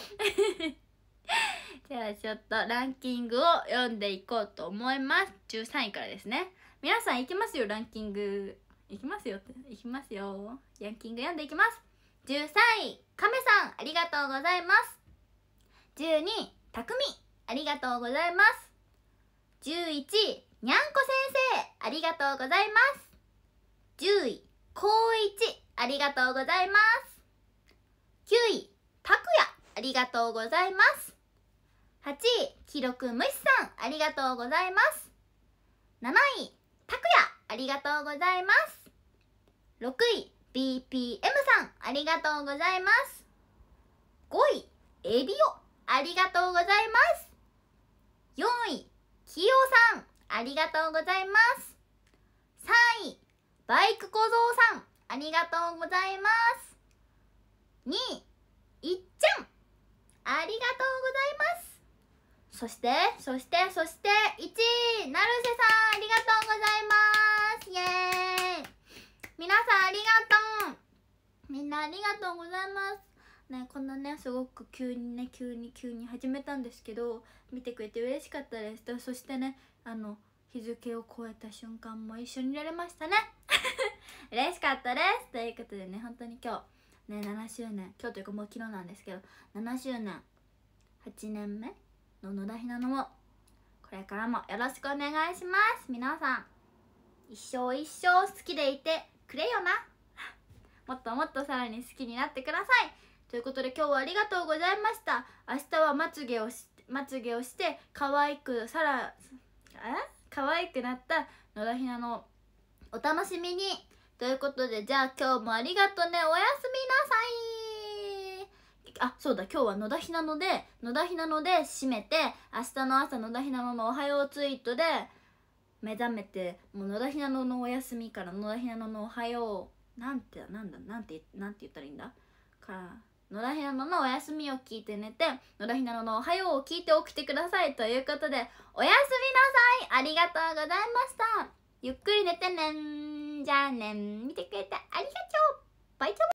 じゃあちょっとランキングを読んでいこうと思います。じゅうさんいからですね。皆さんいきますよ、ランキングいきますよっていきますよ。ランキング読んでいきます。じゅうさんいカメさん、ありがとうございます。じゅうにいたくみ、ありがとうございます。じゅういちいにゃんこ先生、ありがとうございます。じゅういこういち、ありがとうございます。きゅういたくや、ありがとうございます。はちいきろくむしさん、ありがとうございます。なないたくや、ありがとうございます。ろくい ビーピーエム さん、ありがとうございます。ごいエビオ、ありがとうございます。よんいきよさん、ありがとうございます。さんいバイク小僧さん、ありがとうございます。にいいっちゃん、ありがとうございます。そしてそしてそしていちい成瀬さん、ありがとうございます。イエーイ、皆さんありがとう。みんなありがとうございますね。こんなねすごく急にね急に急に始めたんですけど、見てくれて嬉しかったです。そしてね、あの日付を超えた瞬間も一緒にいられましたね嬉しかったです。ということでね、本当に今日ねななしゅうねん、今日というかもう昨日なんですけどななしゅうねんはちねんめの野田ひなのもこれからもよろしくお願いします。皆さん一生一生好きでいてくれよなもっともっとさらに好きになってください。ということで今日はありがとうございました。明日はまつげをしまつげをして可愛くさらえ可愛くなった野田ひなのお楽しみに。ということでじゃあ今日もありがとね。おやすみなさい。あ、そうだ、今日は野田ひなので野田ひなので締めて、明日の朝野田ひなののおはようツイートで目覚めて、もう野田ひなののおやすみから野田ひなののおはようなんてなんだなんてなんて言ったらいいんだから野田ひなののおやすみを聞いて寝て、野田ひなののおはようを聞いて起きてください。ということでおやすみなさい。ありがとうございました。ゆっくり寝てねん。じゃあねん。見てくれてありがとう。バイチャ